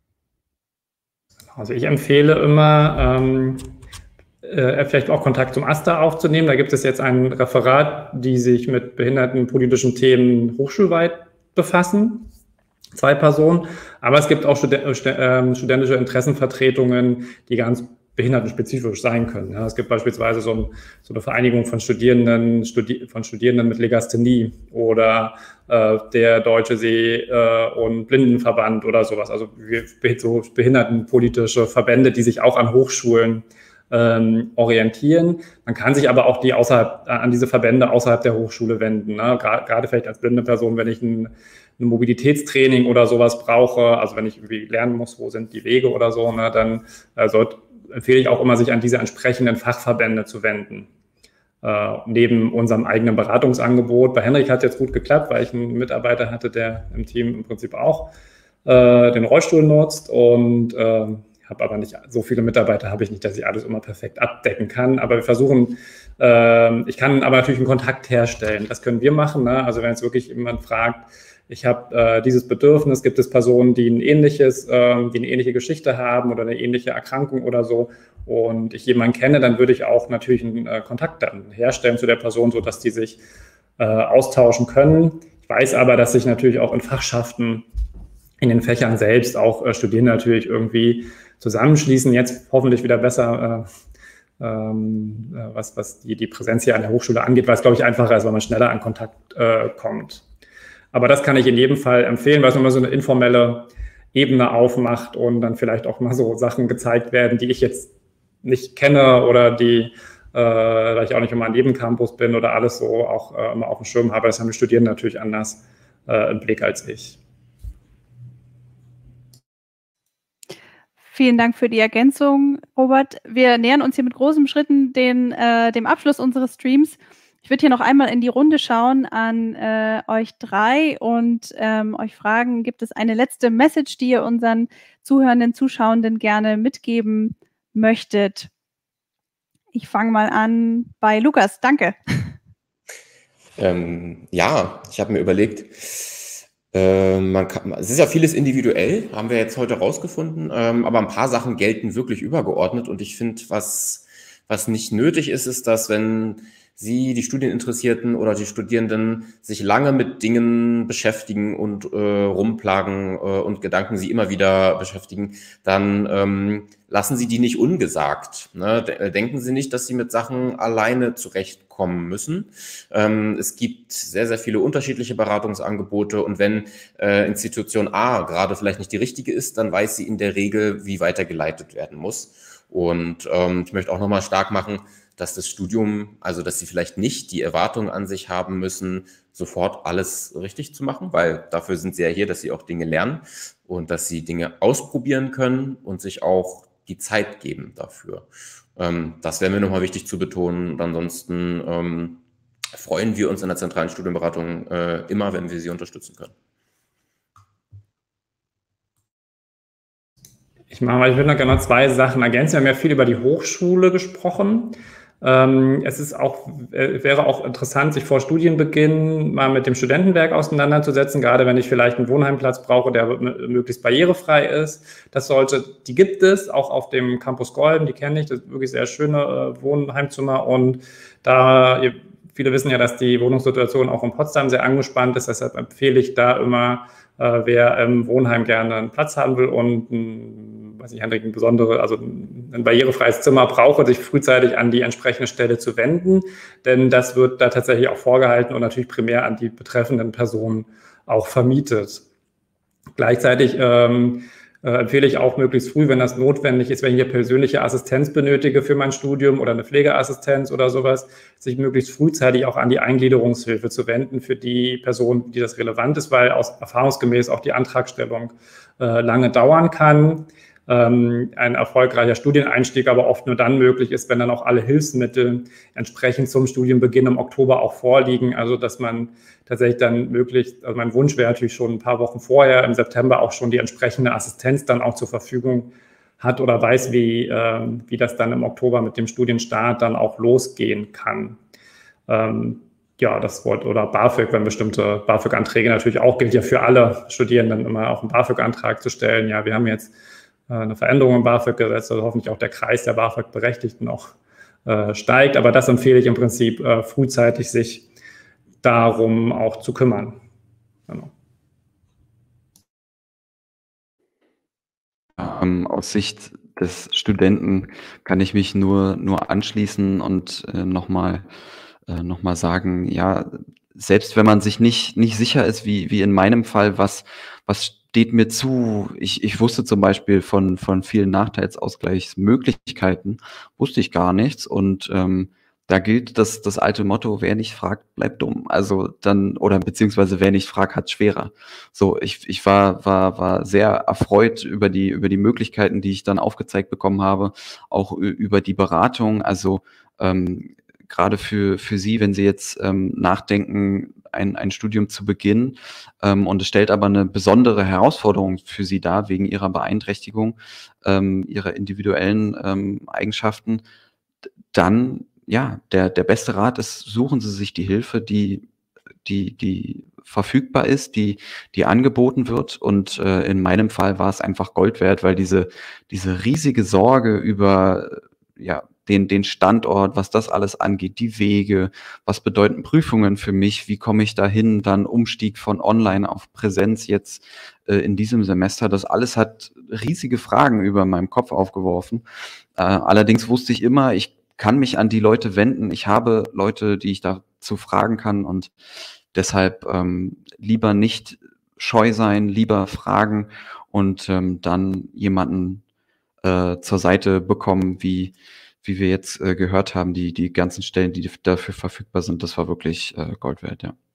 Also ich empfehle immer, ähm, äh, vielleicht auch Kontakt zum AStA aufzunehmen. Da gibt es jetzt ein Referat, die sich mit behindertenpolitischen Themen hochschulweit befassen. Zwei Personen. Aber es gibt auch studentische Interessenvertretungen, die ganz behindertenspezifisch sein können. Ja, es gibt beispielsweise so, ein, so eine Vereinigung von Studierenden, Studi von Studierenden mit Legasthenie oder äh, der Deutsche Seh- äh, und Blindenverband oder sowas. Also so behindertenpolitische Verbände, die sich auch an Hochschulen ähm, orientieren. Man kann sich aber auch die außerhalb, an diese Verbände außerhalb der Hochschule wenden. Ne? Gerade vielleicht als blinde Person, wenn ich ein ein Mobilitätstraining oder sowas brauche, also wenn ich irgendwie lernen muss, wo sind die Wege oder so, ne, dann äh, sollt, empfehle ich auch immer, sich an diese entsprechenden Fachverbände zu wenden. Äh, neben unserem eigenen Beratungsangebot. Bei Henrik hat es jetzt gut geklappt, weil ich einen Mitarbeiter hatte, der im Team im Prinzip auch äh, den Rollstuhl nutzt und äh, habe aber nicht so viele Mitarbeiter, habe ich nicht, dass ich alles immer perfekt abdecken kann. Aber wir versuchen, äh, ich kann aber natürlich einen Kontakt herstellen. Das können wir machen. Ne? Also wenn jetzt wirklich jemand fragt, ich habe äh, dieses Bedürfnis, gibt es Personen, die ein ähnliches, äh, die eine ähnliche Geschichte haben oder eine ähnliche Erkrankung oder so und ich jemanden kenne, dann würde ich auch natürlich einen äh, Kontakt dann herstellen zu der Person, sodass die sich äh, austauschen können. Ich weiß aber, dass sich natürlich auch in Fachschaften, in den Fächern selbst auch äh, Studierende natürlich irgendwie zusammenschließen, jetzt hoffentlich wieder besser, äh, ähm, was, was die, die Präsenz hier an der Hochschule angeht, weil es, glaube ich, einfacher ist, weil man schneller an Kontakt äh, kommt. Aber das kann ich in jedem Fall empfehlen, weil es nochmal so eine informelle Ebene aufmacht und dann vielleicht auch mal so Sachen gezeigt werden, die ich jetzt nicht kenne oder die, äh, weil ich auch nicht immer am Nebencampus bin oder alles so auch äh, immer auf dem Schirm habe. Das haben die Studierenden natürlich anders äh, im Blick als ich. Vielen Dank für die Ergänzung, Robert. Wir nähern uns hier mit großen Schritten den, äh, dem Abschluss unseres Streams. Ich würde hier noch einmal in die Runde schauen an äh, euch drei und ähm, euch fragen, gibt es eine letzte Message, die ihr unseren zuhörenden Zuschauenden gerne mitgeben möchtet? Ich fange mal an bei Lukas. Danke. Ähm, ja, ich habe mir überlegt, äh, man kann, es ist ja vieles individuell, haben wir jetzt heute rausgefunden, ähm, aber ein paar Sachen gelten wirklich übergeordnet und ich finde, was, was nicht nötig ist, ist, dass wenn Sie, die Studieninteressierten oder die Studierenden, sich lange mit Dingen beschäftigen und äh, rumplagen äh, und Gedanken sie immer wieder beschäftigen, dann ähm, lassen Sie die nicht ungesagt. Ne? Denken Sie nicht, dass Sie mit Sachen alleine zurechtkommen müssen. Ähm, es gibt sehr, sehr viele unterschiedliche Beratungsangebote und wenn äh, Institution A gerade vielleicht nicht die richtige ist, dann weiß sie in der Regel, wie weitergeleitet werden muss. Und ähm, ich möchte auch nochmal stark machen, dass das Studium, also dass sie vielleicht nicht die Erwartung an sich haben müssen, sofort alles richtig zu machen, weil dafür sind sie ja hier, dass sie auch Dinge lernen und dass sie Dinge ausprobieren können und sich auch die Zeit geben dafür. Ähm, das wäre mir nochmal wichtig zu betonen. Und ansonsten ähm, freuen wir uns in der zentralen Studienberatung äh, immer, wenn wir Sie unterstützen können. Ich mache mal, ich würde noch gerne noch zwei Sachen ergänzen. Wir haben ja viel über die Hochschule gesprochen. Ähm, es ist auch, äh, wäre auch interessant, sich vor Studienbeginn mal mit dem Studentenwerk auseinanderzusetzen, gerade wenn ich vielleicht einen Wohnheimplatz brauche, der möglichst barrierefrei ist. Das sollte, die gibt es, auch auf dem Campus Golden, die kenne ich, das ist wirklich sehr schöne äh, Wohnheimzimmer. Und da, ihr, viele wissen ja, dass die Wohnungssituation auch in Potsdam sehr angespannt ist, deshalb empfehle ich da immer, äh, wer im Wohnheim gerne einen Platz haben will und ein, weiß nicht, ein besondere, also ein barrierefreies Zimmer brauche, sich frühzeitig an die entsprechende Stelle zu wenden, denn das wird da tatsächlich auch vorgehalten und natürlich primär an die betreffenden Personen auch vermietet. Gleichzeitig ähm, äh, empfehle ich auch möglichst früh, wenn das notwendig ist, wenn ich hier persönliche Assistenz benötige für mein Studium oder eine Pflegeassistenz oder sowas, sich möglichst frühzeitig auch an die Eingliederungshilfe zu wenden für die Person, die das relevant ist, weil aus erfahrungsgemäß auch die Antragstellung äh, lange dauern kann. Ähm, ein erfolgreicher Studieneinstieg aber oft nur dann möglich ist, wenn dann auch alle Hilfsmittel entsprechend zum Studienbeginn im Oktober auch vorliegen. Also dass man tatsächlich dann möglichst, also mein Wunsch wäre natürlich schon ein paar Wochen vorher, im September auch schon die entsprechende Assistenz dann auch zur Verfügung hat oder weiß, wie, äh, wie das dann im Oktober mit dem Studienstart dann auch losgehen kann. Ähm, ja, das Wort oder BAföG, wenn bestimmte BAföG-Anträge natürlich auch, gilt ja für alle Studierenden immer auch einen BAföG-Antrag zu stellen. Ja, wir haben jetzt eine Veränderung im BAföG-Gesetz, also hoffentlich auch der Kreis der BAföG-Berechtigten auch äh, steigt. Aber das empfehle ich im Prinzip äh, frühzeitig, sich darum auch zu kümmern. Genau. Ähm, aus Sicht des Studenten kann ich mich nur, nur anschließen und äh, nochmal äh, noch mal sagen, ja, selbst wenn man sich nicht, nicht sicher ist, wie, wie in meinem Fall, was, was steht mir zu. Ich, ich wusste zum Beispiel von, von vielen Nachteilsausgleichsmöglichkeiten, wusste ich gar nichts. Und ähm, da gilt das, das alte Motto, wer nicht fragt, bleibt dumm. Also dann, oder beziehungsweise wer nicht fragt, hat schwerer. So, ich, ich war, war, war sehr erfreut über die, über die Möglichkeiten, die ich dann aufgezeigt bekommen habe, auch über die Beratung. Also ähm, gerade für, für Sie, wenn Sie jetzt ähm, nachdenken, ein, ein Studium zu beginnen, ähm, und es stellt aber eine besondere Herausforderung für Sie dar, wegen Ihrer Beeinträchtigung, ähm, Ihrer individuellen ähm, Eigenschaften, dann, ja, der, der beste Rat ist, suchen Sie sich die Hilfe, die, die, die verfügbar ist, die, die angeboten wird. Und äh, in meinem Fall war es einfach Gold wert, weil diese, diese riesige Sorge über, ja, den, den Standort, was das alles angeht, die Wege, was bedeuten Prüfungen für mich, wie komme ich dahin, dann Umstieg von Online auf Präsenz jetzt äh, in diesem Semester, das alles hat riesige Fragen über meinem Kopf aufgeworfen. Äh, allerdings wusste ich immer, ich kann mich an die Leute wenden, ich habe Leute, die ich dazu fragen kann und deshalb ähm, lieber nicht scheu sein, lieber fragen und ähm, dann jemanden äh, zur Seite bekommen, wie wie wir jetzt äh, gehört haben, die, die ganzen Stellen, die dafür verfügbar sind, das war wirklich äh, Gold wert, ja.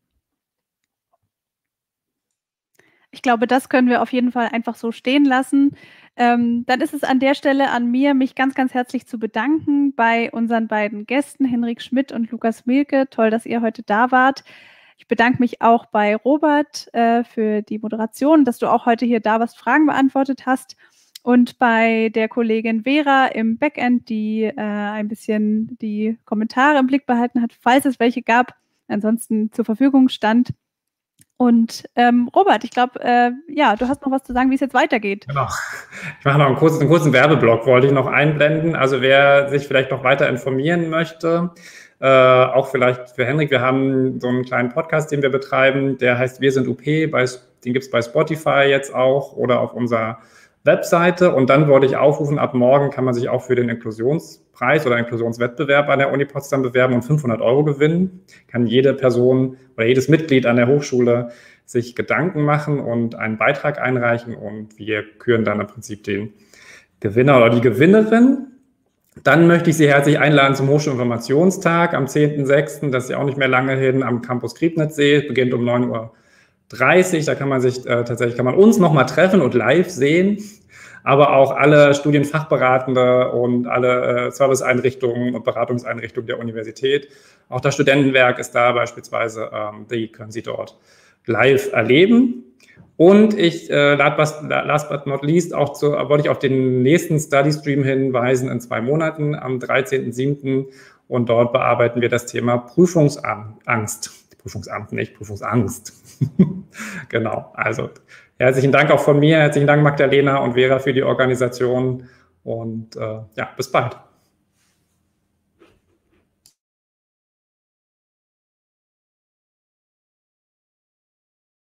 Ich glaube, das können wir auf jeden Fall einfach so stehen lassen. Ähm, dann ist es an der Stelle an mir, mich ganz, ganz herzlich zu bedanken bei unseren beiden Gästen, Henrik Schmidt und Lukas Mielke. Toll, dass ihr heute da wart. Ich bedanke mich auch bei Robert äh, für die Moderation, dass du auch heute hier da warst, Fragen beantwortet hast. Und bei der Kollegin Vera im Backend, die äh, ein bisschen die Kommentare im Blick behalten hat, falls es welche gab, ansonsten zur Verfügung stand. Und ähm, Robert, ich glaube, äh, ja, du hast noch was zu sagen, wie es jetzt weitergeht. Genau. Ich mache noch einen kurzen, einen kurzen Werbeblock, wollte ich noch einblenden. Also wer sich vielleicht noch weiter informieren möchte, äh, auch vielleicht für Henrik, wir haben so einen kleinen Podcast, den wir betreiben, der heißt Wir sind U P, bei, den gibt es bei Spotify jetzt auch oder auf unserer Webseite. Und dann wollte ich aufrufen, ab morgen kann man sich auch für den Inklusionspreis oder Inklusionswettbewerb an der Uni Potsdam bewerben und fünfhundert Euro gewinnen. Kann jede Person oder jedes Mitglied an der Hochschule sich Gedanken machen und einen Beitrag einreichen und wir küren dann im Prinzip den Gewinner oder die Gewinnerin. Dann möchte ich Sie herzlich einladen zum Hochschulinformationstag am zehnten sechsten Das ist ja auch nicht mehr lange hin, am Campus Griebnitzsee, beginnt um neun Uhr dreißig. Da kann man sich äh, tatsächlich, kann man uns nochmal treffen und live sehen. aber auch alle Studienfachberatende und alle äh, Serviceeinrichtungen und Beratungseinrichtungen der Universität. Auch das Studentenwerk ist da beispielsweise, ähm, die können Sie dort live erleben. Und ich, äh, last but not least, auch zu, wollte ich auf den nächsten Study-Stream hinweisen in zwei Monaten, am dreizehnten siebten Und dort bearbeiten wir das Thema Prüfungsangst. Prüfungsamt nicht, Prüfungsangst. Genau, also herzlichen Dank auch von mir, herzlichen Dank Magdalena und Vera für die Organisation und äh, ja, bis bald.